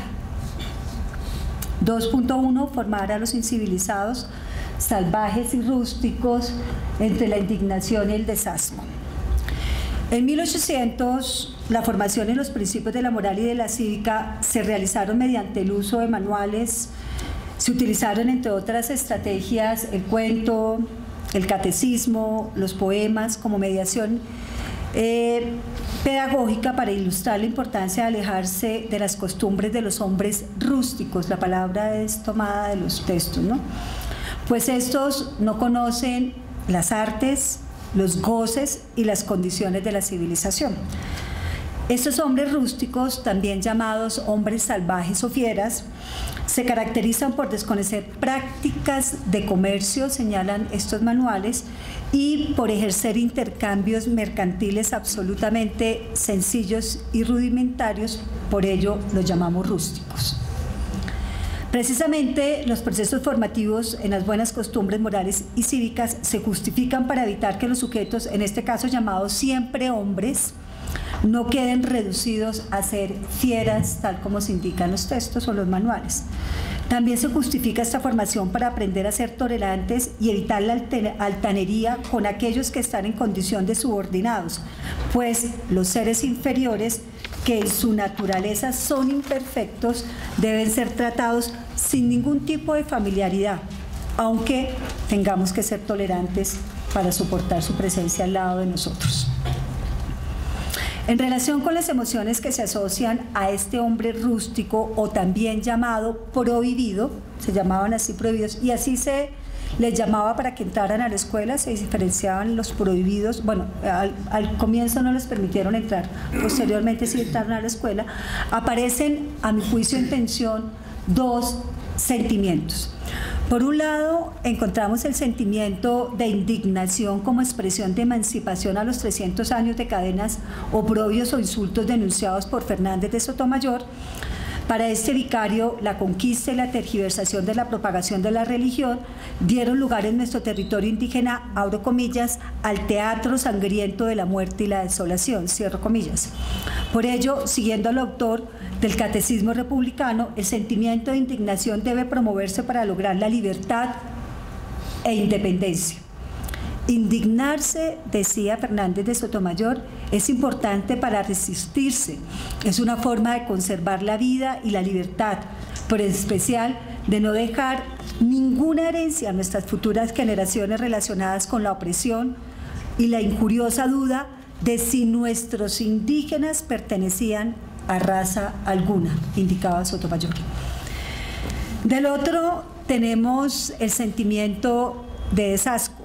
[SPEAKER 1] 2.1, formar a los incivilizados, salvajes y rústicos, entre la indignación y el desasco. En 1800, la formación en los principios de la moral y de la cívica se realizaron mediante el uso de manuales. Se utilizaron, entre otras estrategias, el cuento, el catecismo, los poemas como mediación pedagógica para ilustrar la importancia de alejarse de las costumbres de los hombres rústicos. La palabra es tomada de los textos, ¿no? Pues estos no conocen las artes, los goces y las condiciones de la civilización. Estos hombres rústicos, también llamados hombres salvajes o fieras, se caracterizan por desconocer prácticas de comercio, señalan estos manuales, y por ejercer intercambios mercantiles absolutamente sencillos y rudimentarios, por ello los llamamos rústicos. Precisamente los procesos formativos en las buenas costumbres morales y cívicas se justifican para evitar que los sujetos, en este caso llamados siempre hombres, no queden reducidos a ser fieras, tal como se indican los textos o los manuales. También se justifica esta formación para aprender a ser tolerantes y evitar la altanería con aquellos que están en condición de subordinados, pues los seres inferiores, que en su naturaleza son imperfectos, deben ser tratados sin ningún tipo de familiaridad, aunque tengamos que ser tolerantes para soportar su presencia al lado de nosotros. En relación con las emociones que se asocian a este hombre rústico, o también llamado prohibido, se llamaban así prohibidos, y así se les llamaba para que entraran a la escuela, se diferenciaban los prohibidos. Bueno, al comienzo no les permitieron entrar, posteriormente sí entraron a la escuela. Aparecen, a mi juicio en tensión, dos sentimientos. Por un lado, encontramos el sentimiento de indignación como expresión de emancipación a los 300 años de cadenas, oprobios o insultos denunciados por Fernández de Sotomayor. Para este vicario, la conquista y la tergiversación de la propagación de la religión dieron lugar en nuestro territorio indígena, abro comillas, al teatro sangriento de la muerte y la desolación, cierro comillas. Por ello, siguiendo al autor del Catecismo Republicano, el sentimiento de indignación debe promoverse para lograr la libertad e independencia. Indignarse, decía Fernández de Sotomayor, es importante para resistirse. Es una forma de conservar la vida y la libertad, pero en especial de no dejar ninguna herencia a nuestras futuras generaciones relacionadas con la opresión y la injuriosa duda de si nuestros indígenas pertenecían a raza alguna, indicaba Sotomayor. Del otro tenemos el sentimiento de desasco,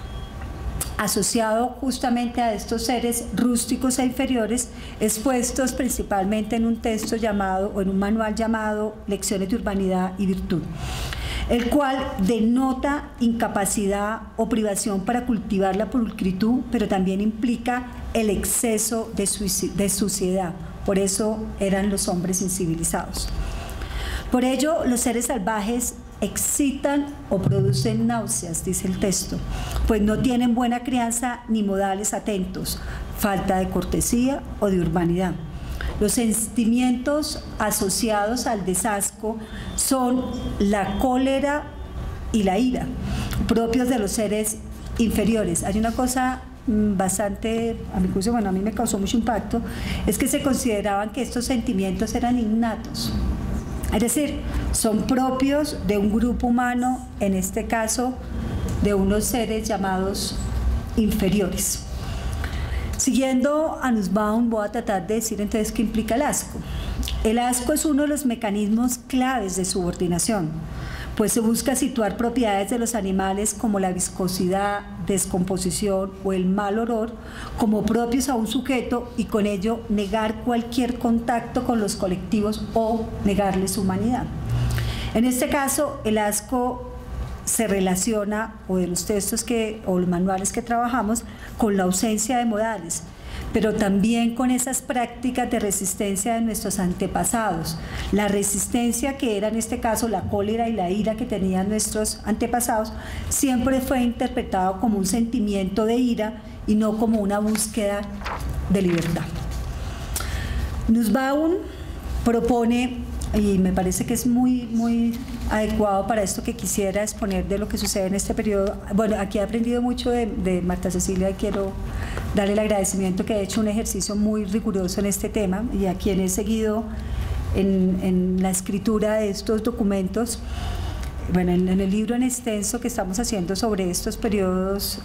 [SPEAKER 1] asociado justamente a estos seres rústicos e inferiores, expuestos principalmente en un texto llamado, o en un manual llamado Lecciones de Urbanidad y Virtud, el cual denota incapacidad o privación para cultivar la pulcritud, pero también implica el exceso de suciedad. Por eso eran los hombres incivilizados. Por ello, los seres salvajes excitan o producen náuseas, dice el texto, pues no tienen buena crianza ni modales atentos, falta de cortesía o de urbanidad. Los sentimientos asociados al desasco son la cólera y la ira, propios de los seres inferiores. Hay una cosa bastante, a mi juicio, bueno, a mí me causó mucho impacto, es que se consideraban que estos sentimientos eran innatos. Es decir, son propios de un grupo humano, en este caso de unos seres llamados inferiores. Siguiendo a Nussbaum, voy a tratar de decir entonces qué implica el asco. El asco es uno de los mecanismos claves de subordinación, pues se busca situar propiedades de los animales como la viscosidad, descomposición o el mal olor como propios a un sujeto, y con ello negar cualquier contacto con los colectivos o negarles humanidad. En este caso, el asco se relaciona, o de los textos o los manuales que trabajamos, con la ausencia de modales, pero también con esas prácticas de resistencia de nuestros antepasados. La resistencia, que era en este caso la cólera y la ira que tenían nuestros antepasados, siempre fue interpretado como un sentimiento de ira y no como una búsqueda de libertad. Nussbaum propone, y me parece que es muy adecuado para esto que quisiera exponer de lo que sucede en este periodo. Bueno, aquí he aprendido mucho de Marta Cecilia y quiero darle el agradecimiento, que ha hecho un ejercicio muy riguroso en este tema, y a quien he seguido en la escritura de estos documentos. Bueno, en el libro en extenso que estamos haciendo sobre estos periodos,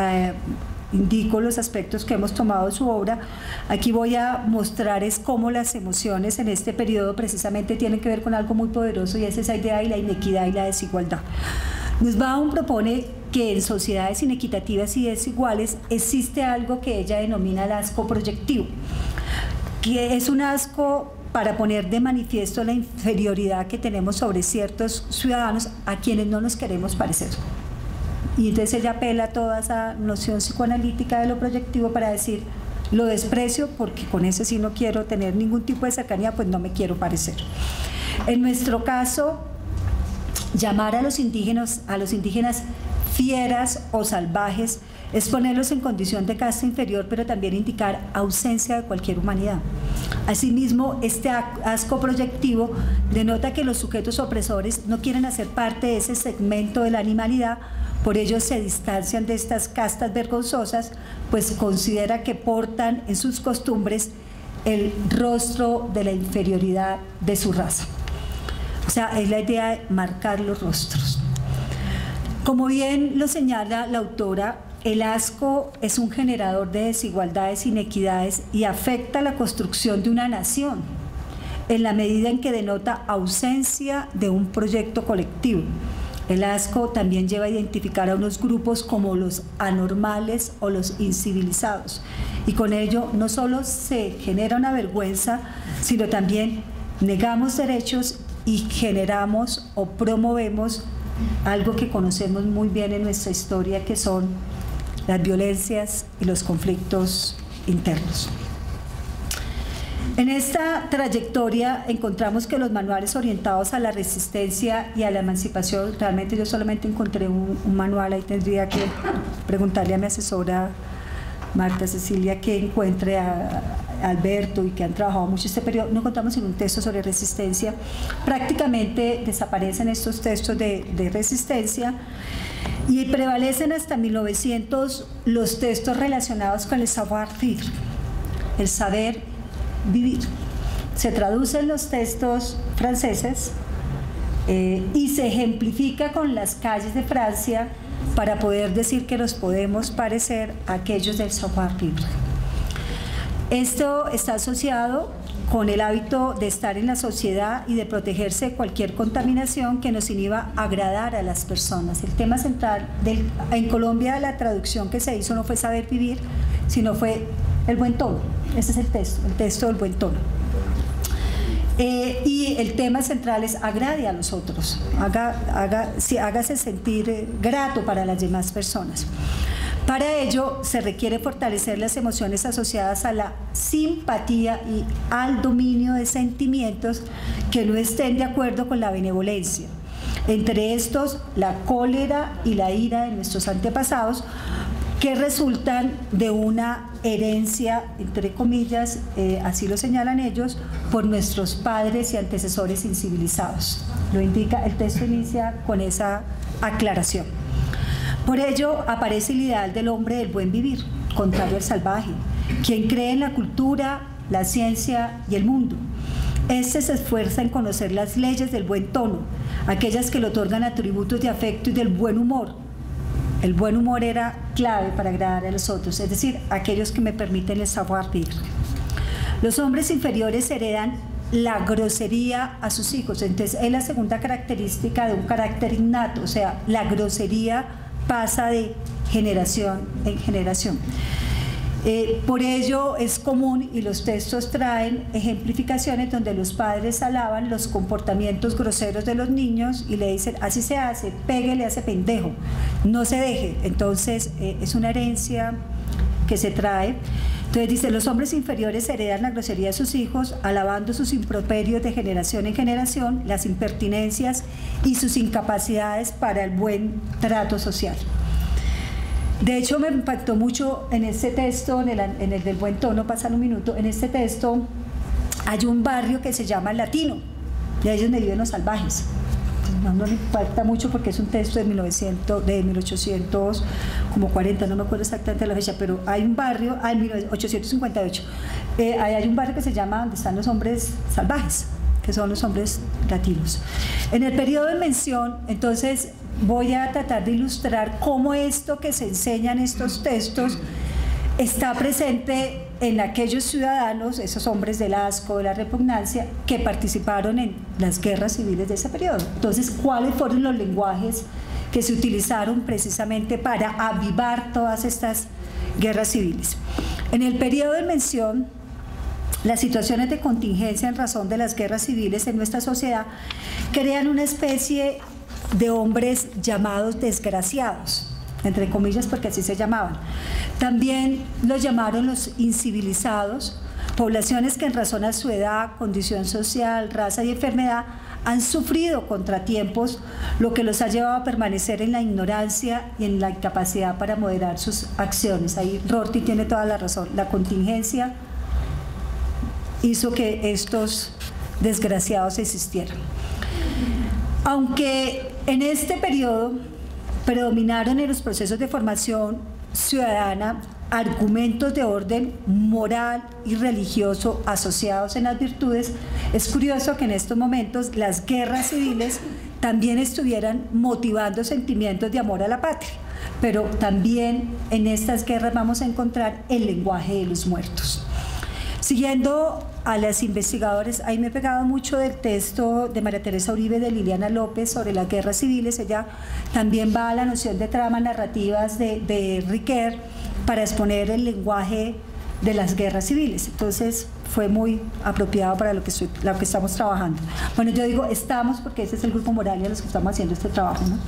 [SPEAKER 1] indico los aspectos que hemos tomado de su obra. Aquí voy a mostrar es cómo las emociones en este periodo precisamente tienen que ver con algo muy poderoso, y es esa idea de la inequidad y la desigualdad. Nussbaum propone que en sociedades inequitativas y desiguales existe algo que ella denomina el asco proyectivo. que es un asco para poner de manifiesto la inferioridad que tenemos sobre ciertos ciudadanos a quienes no nos queremos parecer. Y entonces ella apela a toda esa noción psicoanalítica de lo proyectivo para decir, lo desprecio porque con ese sí no quiero tener ningún tipo de cercanía, pues no me quiero parecer. En nuestro caso, llamar a los indígenas fieras o salvajes es ponerlos en condición de casta inferior, pero también indicar ausencia de cualquier humanidad. Asimismo, este asco proyectivo denota que los sujetos opresores no quieren hacer parte de ese segmento de la animalidad, por ello se distancian de estas castas vergonzosas, pues considera que portan en sus costumbres el rostro de la inferioridad de su raza. O sea, es la idea de marcar los rostros. Como bien lo señala la autora, el asco es un generador de desigualdades, inequidades y afecta la construcción de una nación en la medida en que denota ausencia de un proyecto colectivo. El asco también lleva a identificar a unos grupos como los anormales o los incivilizados, y con ello no solo se genera una vergüenza, sino también negamos derechos y generamos o promovemos algo que conocemos muy bien en nuestra historia, que son las violencias y los conflictos internos. En esta trayectoria encontramos que los manuales orientados a la resistencia y a la emancipación, realmente yo solamente encontré un manual, ahí tendría que preguntarle a mi asesora Marta Cecilia que encuentre a Alberto y que han trabajado mucho este periodo, no encontramos en un texto sobre resistencia. Prácticamente desaparecen estos textos de resistencia y prevalecen hasta 1900 los textos relacionados con el savoir-vivre, el saber vivir. Se traducen los textos franceses y se ejemplifica con las calles de Francia para poder decir que nos podemos parecer a aquellos del savoir-vivre. Esto está asociado con el hábito de estar en la sociedad y de protegerse de cualquier contaminación que nos inhiba a agradar a las personas. El tema central en Colombia, la traducción que se hizo no fue saber vivir, sino fue el buen tono. Ese es el texto del buen tono. Y el tema central es agrade a los otros, hágase sentir grato para las demás personas. Para ello se requiere fortalecer las emociones asociadas a la simpatía y al dominio de sentimientos que no estén de acuerdo con la benevolencia. Entre estos, la cólera y la ira de nuestros antepasados, que resultan de una herencia, entre comillas, así lo señalan ellos, por nuestros padres y antecesores incivilizados. Lo indica, el texto inicia con esa aclaración. Por ello aparece el ideal del hombre del buen vivir, contrario al salvaje, quien cree en la cultura, la ciencia y el mundo. Este se esfuerza en conocer las leyes del buen tono, aquellas que le otorgan atributos de afecto y del buen humor. El buen humor era clave para agradar a los otros, es decir, aquellos que me permiten el savoir-vivre. Los hombres inferiores heredan la grosería a sus hijos, entonces es la segunda característica de un carácter innato, o sea, la grosería pasa de generación en generación. Por ello es común, y los textos traen ejemplificaciones donde los padres alaban los comportamientos groseros de los niños y le dicen, así se hace, péguele a ese pendejo, no se deje. Entonces es una herencia que se trae. Entonces dice, los hombres inferiores heredan la grosería de sus hijos, alabando sus improperios de generación en generación, las impertinencias y sus incapacidades para el buen trato social. De hecho, me impactó mucho en este texto, en el del buen tono, pasan un minuto, en este texto hay un barrio que se llama Latino, y a ellos me viven los salvajes. No le impacta mucho porque es un texto de 1840, no me acuerdo exactamente la fecha, pero hay un barrio, en 1858, hay un barrio que se llama donde están los hombres salvajes, que son los hombres latinos. En el periodo de mención, entonces, voy a tratar de ilustrar cómo esto que se enseña en estos textos está presente en aquellos ciudadanos, esos hombres del asco, de la repugnancia, que participaron en las guerras civiles de ese periodo. Entonces, ¿cuáles fueron los lenguajes que se utilizaron precisamente para avivar todas estas guerras civiles? En el periodo de mención, las situaciones de contingencia en razón de las guerras civiles en nuestra sociedad crean una especie de hombres llamados desgraciados, entre comillas, porque así se llamaban. También los llamaron los incivilizados, poblaciones que en razón a su edad, condición social, raza y enfermedad han sufrido contratiempos, lo que los ha llevado a permanecer en la ignorancia y en la incapacidad para moderar sus acciones. Ahí Rorty tiene toda la razón. La contingencia hizo que estos desgraciados existieran. Aunque en este periodo predominaron en los procesos de formación ciudadana argumentos de orden moral y religioso asociados en las virtudes, es curioso que en estos momentos las guerras civiles también estuvieran motivando sentimientos de amor a la patria, pero también en estas guerras vamos a encontrar el lenguaje de los muertos. Siguiendo a las investigadoras, ahí me he pegado mucho del texto de María Teresa Uribe, de Liliana López, sobre las guerras civiles. Ella también va a la noción de tramas narrativas de Riquer para exponer el lenguaje de las guerras civiles. Entonces fue muy apropiado para lo que estamos trabajando. Bueno, yo digo estamos porque ese es el grupo Moralia los que estamos haciendo este trabajo, ¿no?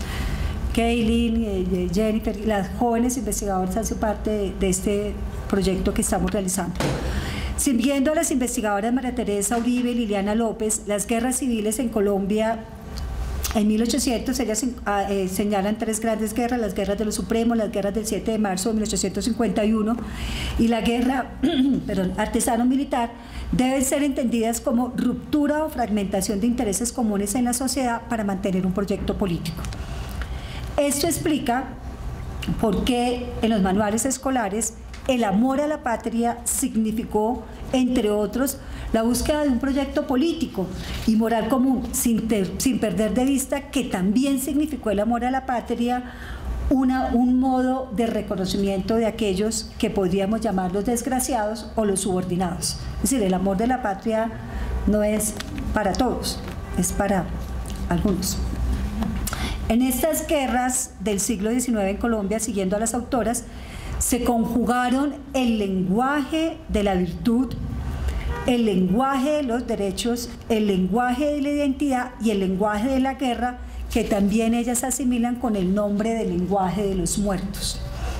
[SPEAKER 1] Kaylin, Jennifer, las jóvenes investigadoras hacen parte de este proyecto que estamos realizando. Siguiendo a las investigadoras María Teresa Uribe y Liliana López, las guerras civiles en Colombia en 1800, ellas señalan tres grandes guerras: las guerras de los Supremos, las guerras del 7 de marzo de 1851 y la guerra artesano-militar, deben ser entendidas como ruptura o fragmentación de intereses comunes en la sociedad para mantener un proyecto político. Esto explica por qué en los manuales escolares el amor a la patria significó, entre otros, la búsqueda de un proyecto político y moral común, sin perder de vista que también significó el amor a la patria un modo de reconocimiento de aquellos que podríamos llamar los desgraciados o los subordinados. Es decir, el amor de la patria no es para todos, es para algunos. En estas guerras del siglo XIX en Colombia, siguiendo a las autoras, se conjugaron el lenguaje de la virtud, el lenguaje de los derechos, el lenguaje de la identidad y el lenguaje de la guerra, que también ellas asimilan con el nombre del lenguaje de los muertos.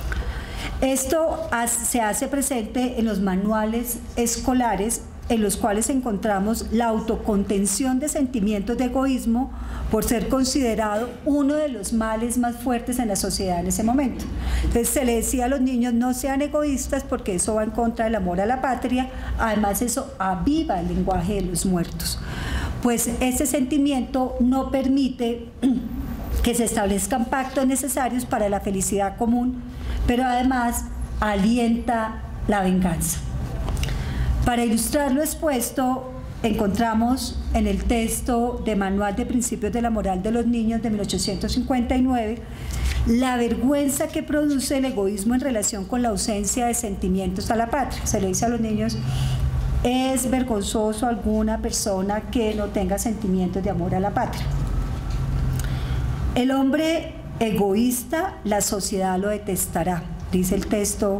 [SPEAKER 1] Esto se hace presente en los manuales escolares, en los cuales encontramos la autocontención de sentimientos de egoísmo por ser considerado uno de los males más fuertes en la sociedad en ese momento. Entonces se le decía a los niños: no sean egoístas porque eso va en contra del amor a la patria, además eso aviva el lenguaje de los muertos. Pues ese sentimiento no permite que se establezcan pactos necesarios para la felicidad común, pero además alienta la venganza. Para ilustrar lo expuesto, encontramos en el texto de Manual de Principios de la Moral de los Niños de 1859 la vergüenza que produce el egoísmo en relación con la ausencia de sentimientos a la patria. Se le dice a los niños: es vergonzoso alguna persona que no tenga sentimientos de amor a la patria. El hombre egoísta, la sociedad lo detestará, dice el texto,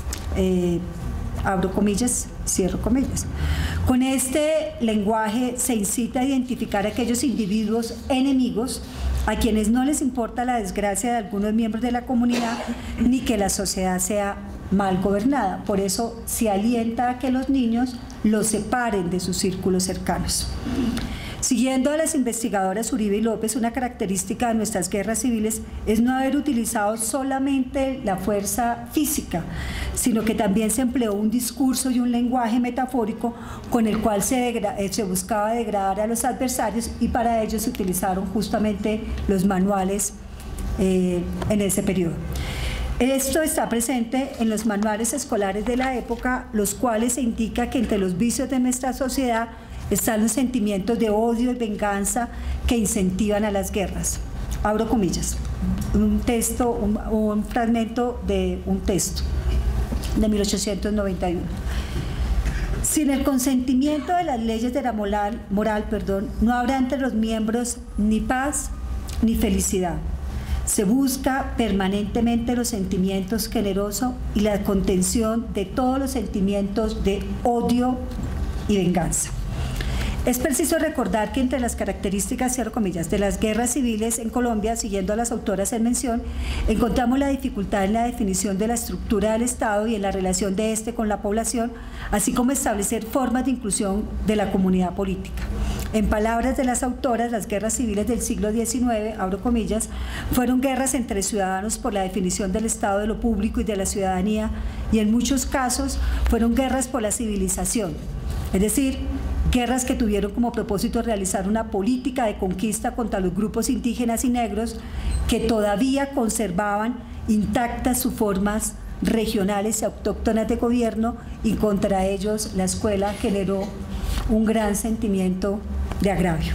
[SPEAKER 1] abro comillas, cierro comillas. Con este lenguaje se incita a identificar a aquellos individuos enemigos a quienes no les importa la desgracia de algunos miembros de la comunidad ni que la sociedad sea mal gobernada. Por eso se alienta a que los niños los separen de sus círculos cercanos. Siguiendo a las investigadoras Uribe y López, una característica de nuestras guerras civiles es no haber utilizado solamente la fuerza física, sino que también se empleó un discurso y un lenguaje metafórico con el cual se buscaba degradar a los adversarios, y para ello se utilizaron justamente los manuales en ese periodo. Esto está presente en los manuales escolares de la época, los cuales se indica que entre los vicios de nuestra sociedad están los sentimientos de odio y venganza que incentivan a las guerras. Abro comillas, un fragmento de un texto de 1891. Sin el consentimiento de las leyes de la moral, no habrá entre los miembros ni paz ni felicidad. Se busca permanentemente los sentimientos generosos y la contención de todos los sentimientos de odio y venganza. Es preciso recordar que entre las características, cierro comillas, de las guerras civiles en Colombia, siguiendo a las autoras en mención, encontramos la dificultad en la definición de la estructura del Estado y en la relación de éste con la población, así como establecer formas de inclusión de la comunidad política. En palabras de las autoras, las guerras civiles del siglo XIX, abro comillas, fueron guerras entre ciudadanos por la definición del Estado de lo público y de la ciudadanía, y en muchos casos fueron guerras por la civilización, es decir, guerras que tuvieron como propósito realizar una política de conquista contra los grupos indígenas y negros que todavía conservaban intactas sus formas regionales y autóctonas de gobierno, y contra ellos la escuela generó un gran sentimiento de agravio.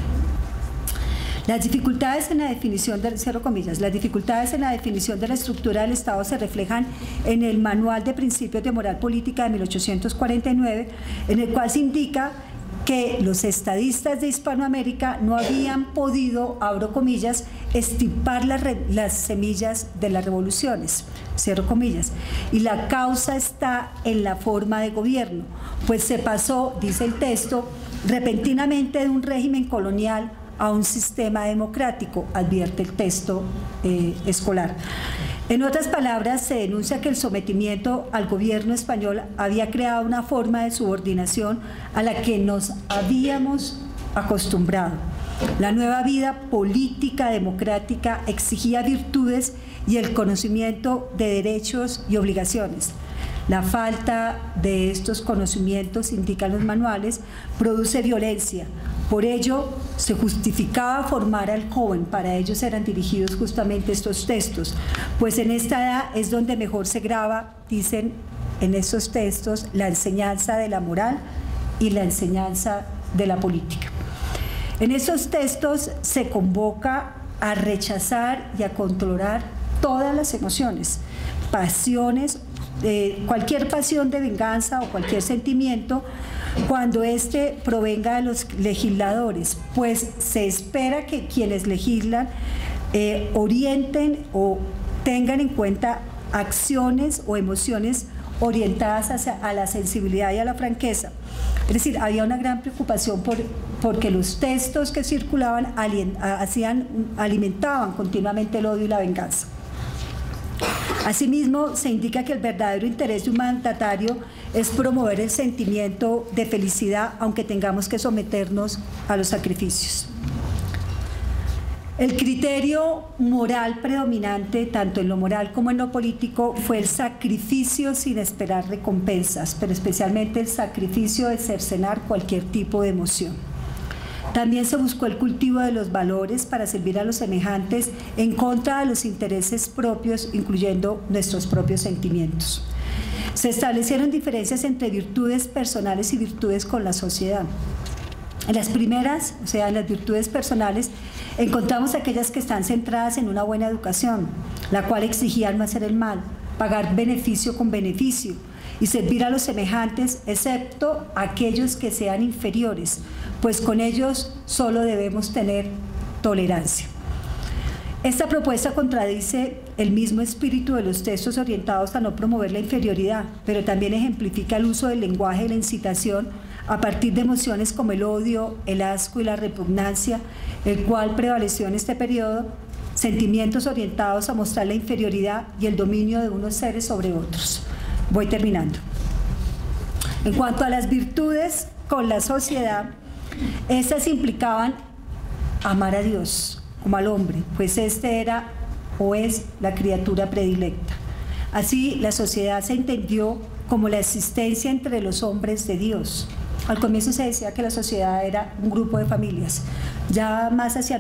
[SPEAKER 1] Las dificultades en la definición del, cierro comillas, las dificultades en la definición de la estructura del Estado se reflejan en el Manual de Principios de Moral Política de 1849, en el cual se indica que los estadistas de Hispanoamérica no habían podido, abro comillas, extirpar las semillas de las revoluciones, cierro comillas, y la causa está en la forma de gobierno, pues se pasó, dice el texto, repentinamente de un régimen colonial a un sistema democrático, advierte el texto escolar. En otras palabras, se denuncia que el sometimiento al gobierno español había creado una forma de subordinación a la que nos habíamos acostumbrado. La nueva vida política democrática exigía virtudes y el conocimiento de derechos y obligaciones. La falta de estos conocimientos, indican los manuales, produce violencia. Por ello, se justificaba formar al joven, para ellos eran dirigidos justamente estos textos, pues en esta edad es donde mejor se graba, dicen en estos textos, la enseñanza de la moral y la enseñanza de la política. En estos textos se convoca a rechazar y a controlar todas las emociones, pasiones, cualquier pasión de venganza o cualquier sentimiento, cuando éste provenga de los legisladores, pues se espera que quienes legislan orienten o tengan en cuenta acciones o emociones orientadas a la sensibilidad y a la franqueza. Es decir, había una gran preocupación porque los textos que circulaban alimentaban continuamente el odio y la venganza. Asimismo, se indica que el verdadero interés de un mandatario es promover el sentimiento de felicidad, aunque tengamos que someternos a los sacrificios. El criterio moral predominante, tanto en lo moral como en lo político, fue el sacrificio sin esperar recompensas, pero especialmente el sacrificio de cercenar cualquier tipo de emoción. También se buscó el cultivo de los valores para servir a los semejantes en contra de los intereses propios, incluyendo nuestros propios sentimientos. Se establecieron diferencias entre virtudes personales y virtudes con la sociedad. En las primeras, o sea, en las virtudes personales, encontramos aquellas que están centradas en una buena educación, la cual exigía no hacer el mal, pagar beneficio con beneficio y servir a los semejantes, excepto aquellos que sean inferiores, pues con ellos solo debemos tener tolerancia. Esta propuesta contradice el mismo espíritu de los textos orientados a no promover la inferioridad, pero también ejemplifica el uso del lenguaje y la incitación a partir de emociones como el odio, el asco y la repugnancia, el cual prevaleció en este periodo, sentimientos orientados a mostrar la inferioridad y el dominio de unos seres sobre otros. Voy terminando. En cuanto a las virtudes con la sociedad, estas implicaban amar a Dios como al hombre, pues este era o es la criatura predilecta. Así, la sociedad se entendió como la existencia entre los hombres de Dios. Al comienzo se decía que la sociedad era un grupo de familias. Ya más hacia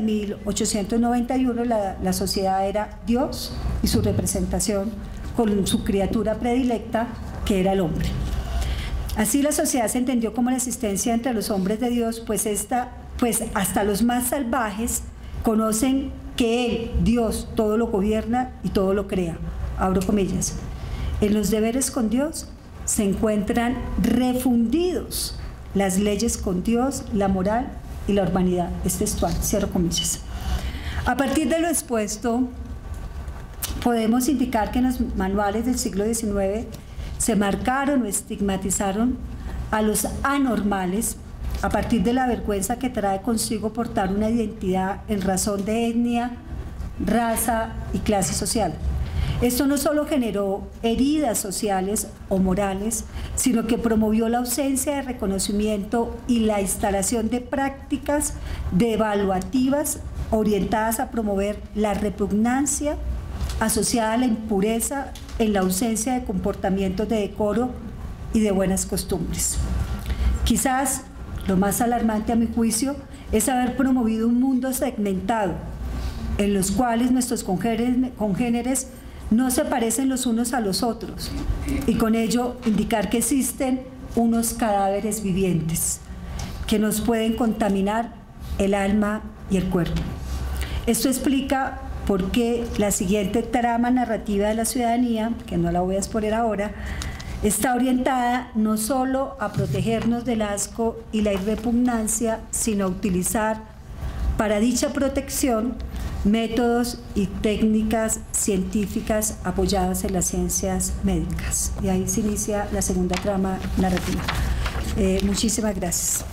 [SPEAKER 1] 1891 la sociedad era Dios y su representación con su criatura predilecta, que era el hombre. Así la sociedad se entendió como la existencia entre los hombres de Dios, pues hasta los más salvajes conocen que Él, Dios, todo lo gobierna y todo lo crea. Abro comillas. En los deberes con Dios se encuentran refundidos las leyes con Dios, la moral y la urbanidad. Es textual, cierro comillas. A partir de lo expuesto, podemos indicar que en los manuales del siglo XIX se marcaron o estigmatizaron a los anormales a partir de la vergüenza que trae consigo portar una identidad en razón de etnia, raza y clase social. Esto no solo generó heridas sociales o morales, sino que promovió la ausencia de reconocimiento y la instalación de prácticas devaluativas orientadas a promover la repugnancia asociada a la impureza en la ausencia de comportamientos de decoro y de buenas costumbres. Quizás lo más alarmante a mi juicio es haber promovido un mundo segmentado, en los cuales nuestros congéneres no se parecen los unos a los otros, y con ello indicar que existen unos cadáveres vivientes que nos pueden contaminar el alma y el cuerpo. Esto explica por qué la siguiente trama narrativa de la ciudadanía, que no la voy a exponer ahora, está orientada no solo a protegernos del asco y la repugnancia, sino a utilizar para dicha protección métodos y técnicas científicas apoyadas en las ciencias médicas. Y ahí se inicia la segunda trama narrativa. Muchísimas gracias.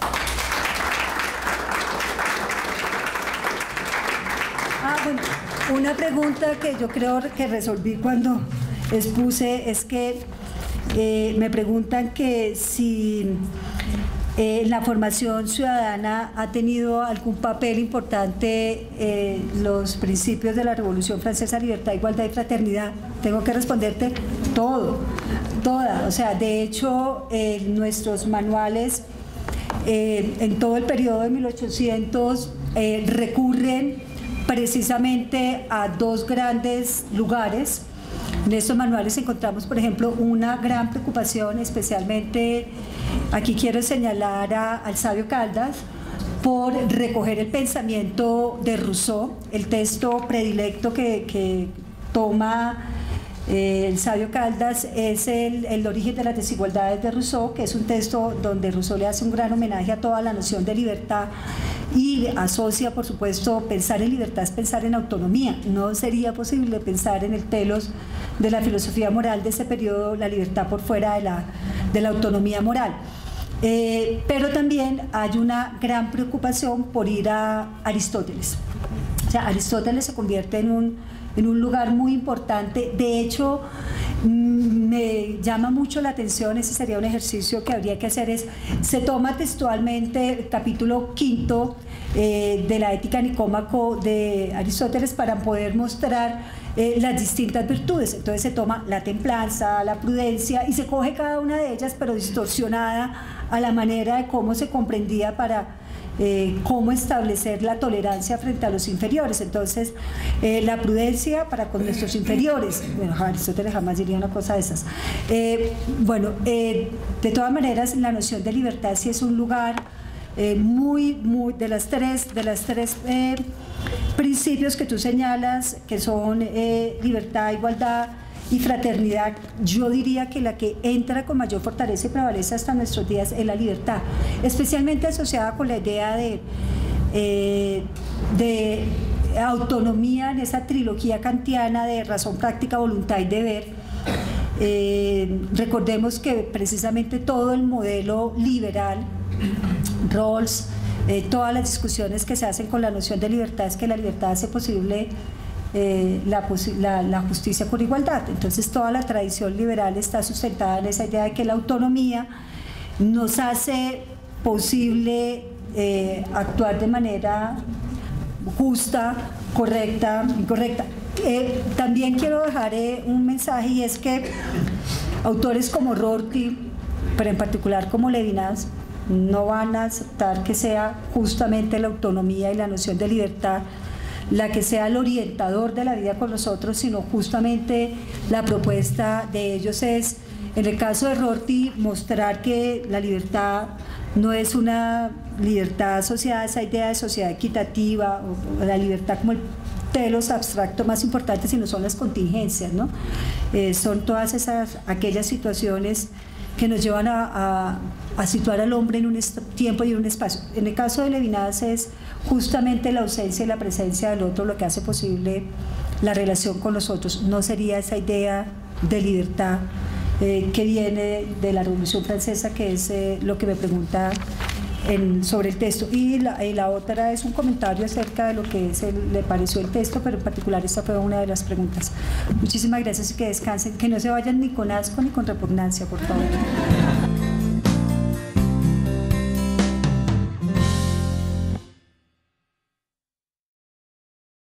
[SPEAKER 1] Bueno, una pregunta que yo creo que resolví cuando expuse es que me preguntan que si la formación ciudadana ha tenido algún papel importante los principios de la Revolución Francesa, libertad, igualdad y fraternidad. Tengo que responderte toda. O sea, de hecho, nuestros manuales en todo el periodo de 1800 recurren precisamente a dos grandes lugares. En estos manuales encontramos, por ejemplo, una gran preocupación, especialmente, aquí quiero señalar al sabio Caldas, por recoger el pensamiento de Rousseau, el texto predilecto que toma el sabio Caldas es el origen de las desigualdades de Rousseau, que es un texto donde Rousseau le hace un gran homenaje a toda la noción de libertad y asocia, por supuesto, pensar en libertad es pensar en autonomía. No sería posible pensar en el telos de la filosofía moral de ese periodo, la libertad por fuera de la autonomía moral. Pero también hay una gran preocupación por ir a Aristóteles. O sea, Aristóteles se convierte en un lugar muy importante. De hecho, me llama mucho la atención, ese sería un ejercicio que habría que hacer, se toma textualmente el capítulo 5 de la Ética Nicómaco de Aristóteles para poder mostrar las distintas virtudes. Entonces se toma la templanza, la prudencia, y se coge cada una de ellas, pero distorsionada a la manera de cómo se comprendía para cómo establecer la tolerancia frente a los inferiores. Entonces, la prudencia para con nuestros inferiores. Bueno, Aristóteles jamás diría una cosa de esas. De todas maneras, la noción de libertad sí es un lugar muy de las tres principios que tú señalas, que son libertad, igualdad y fraternidad. Yo diría que la que entra con mayor fortaleza y prevalece hasta nuestros días es la libertad, especialmente asociada con la idea de autonomía en esa trilogía kantiana de razón, práctica, voluntad y deber. Recordemos que precisamente todo el modelo liberal, Rawls, todas las discusiones que se hacen con la noción de libertad es que la libertad hace posible la justicia por igualdad. Entonces toda la tradición liberal está sustentada en esa idea de que la autonomía nos hace posible actuar de manera justa, correcta, incorrecta. También quiero dejar un mensaje, y es que autores como Rorty, pero en particular como Levinas, no van a aceptar que sea justamente la autonomía y la noción de libertad la que sea el orientador de la vida con nosotros, sino justamente la propuesta de ellos es, en el caso de Rorty, mostrar que la libertad no es una libertad asociada a esa idea de sociedad equitativa, o la libertad como el telos abstracto más importante, sino son las contingencias, ¿no? Son todas aquellas situaciones que nos llevan a situar al hombre en un tiempo y en un espacio. En el caso de Levinas es justamente la ausencia y la presencia del otro lo que hace posible la relación con los otros. No sería esa idea de libertad que viene de la Revolución Francesa, que es lo que me pregunta sobre el texto, y la otra es un comentario acerca de lo que le pareció el texto, pero en particular esta fue una de las preguntas. Muchísimas gracias y que descansen, que no se vayan ni con asco ni con repugnancia, por favor.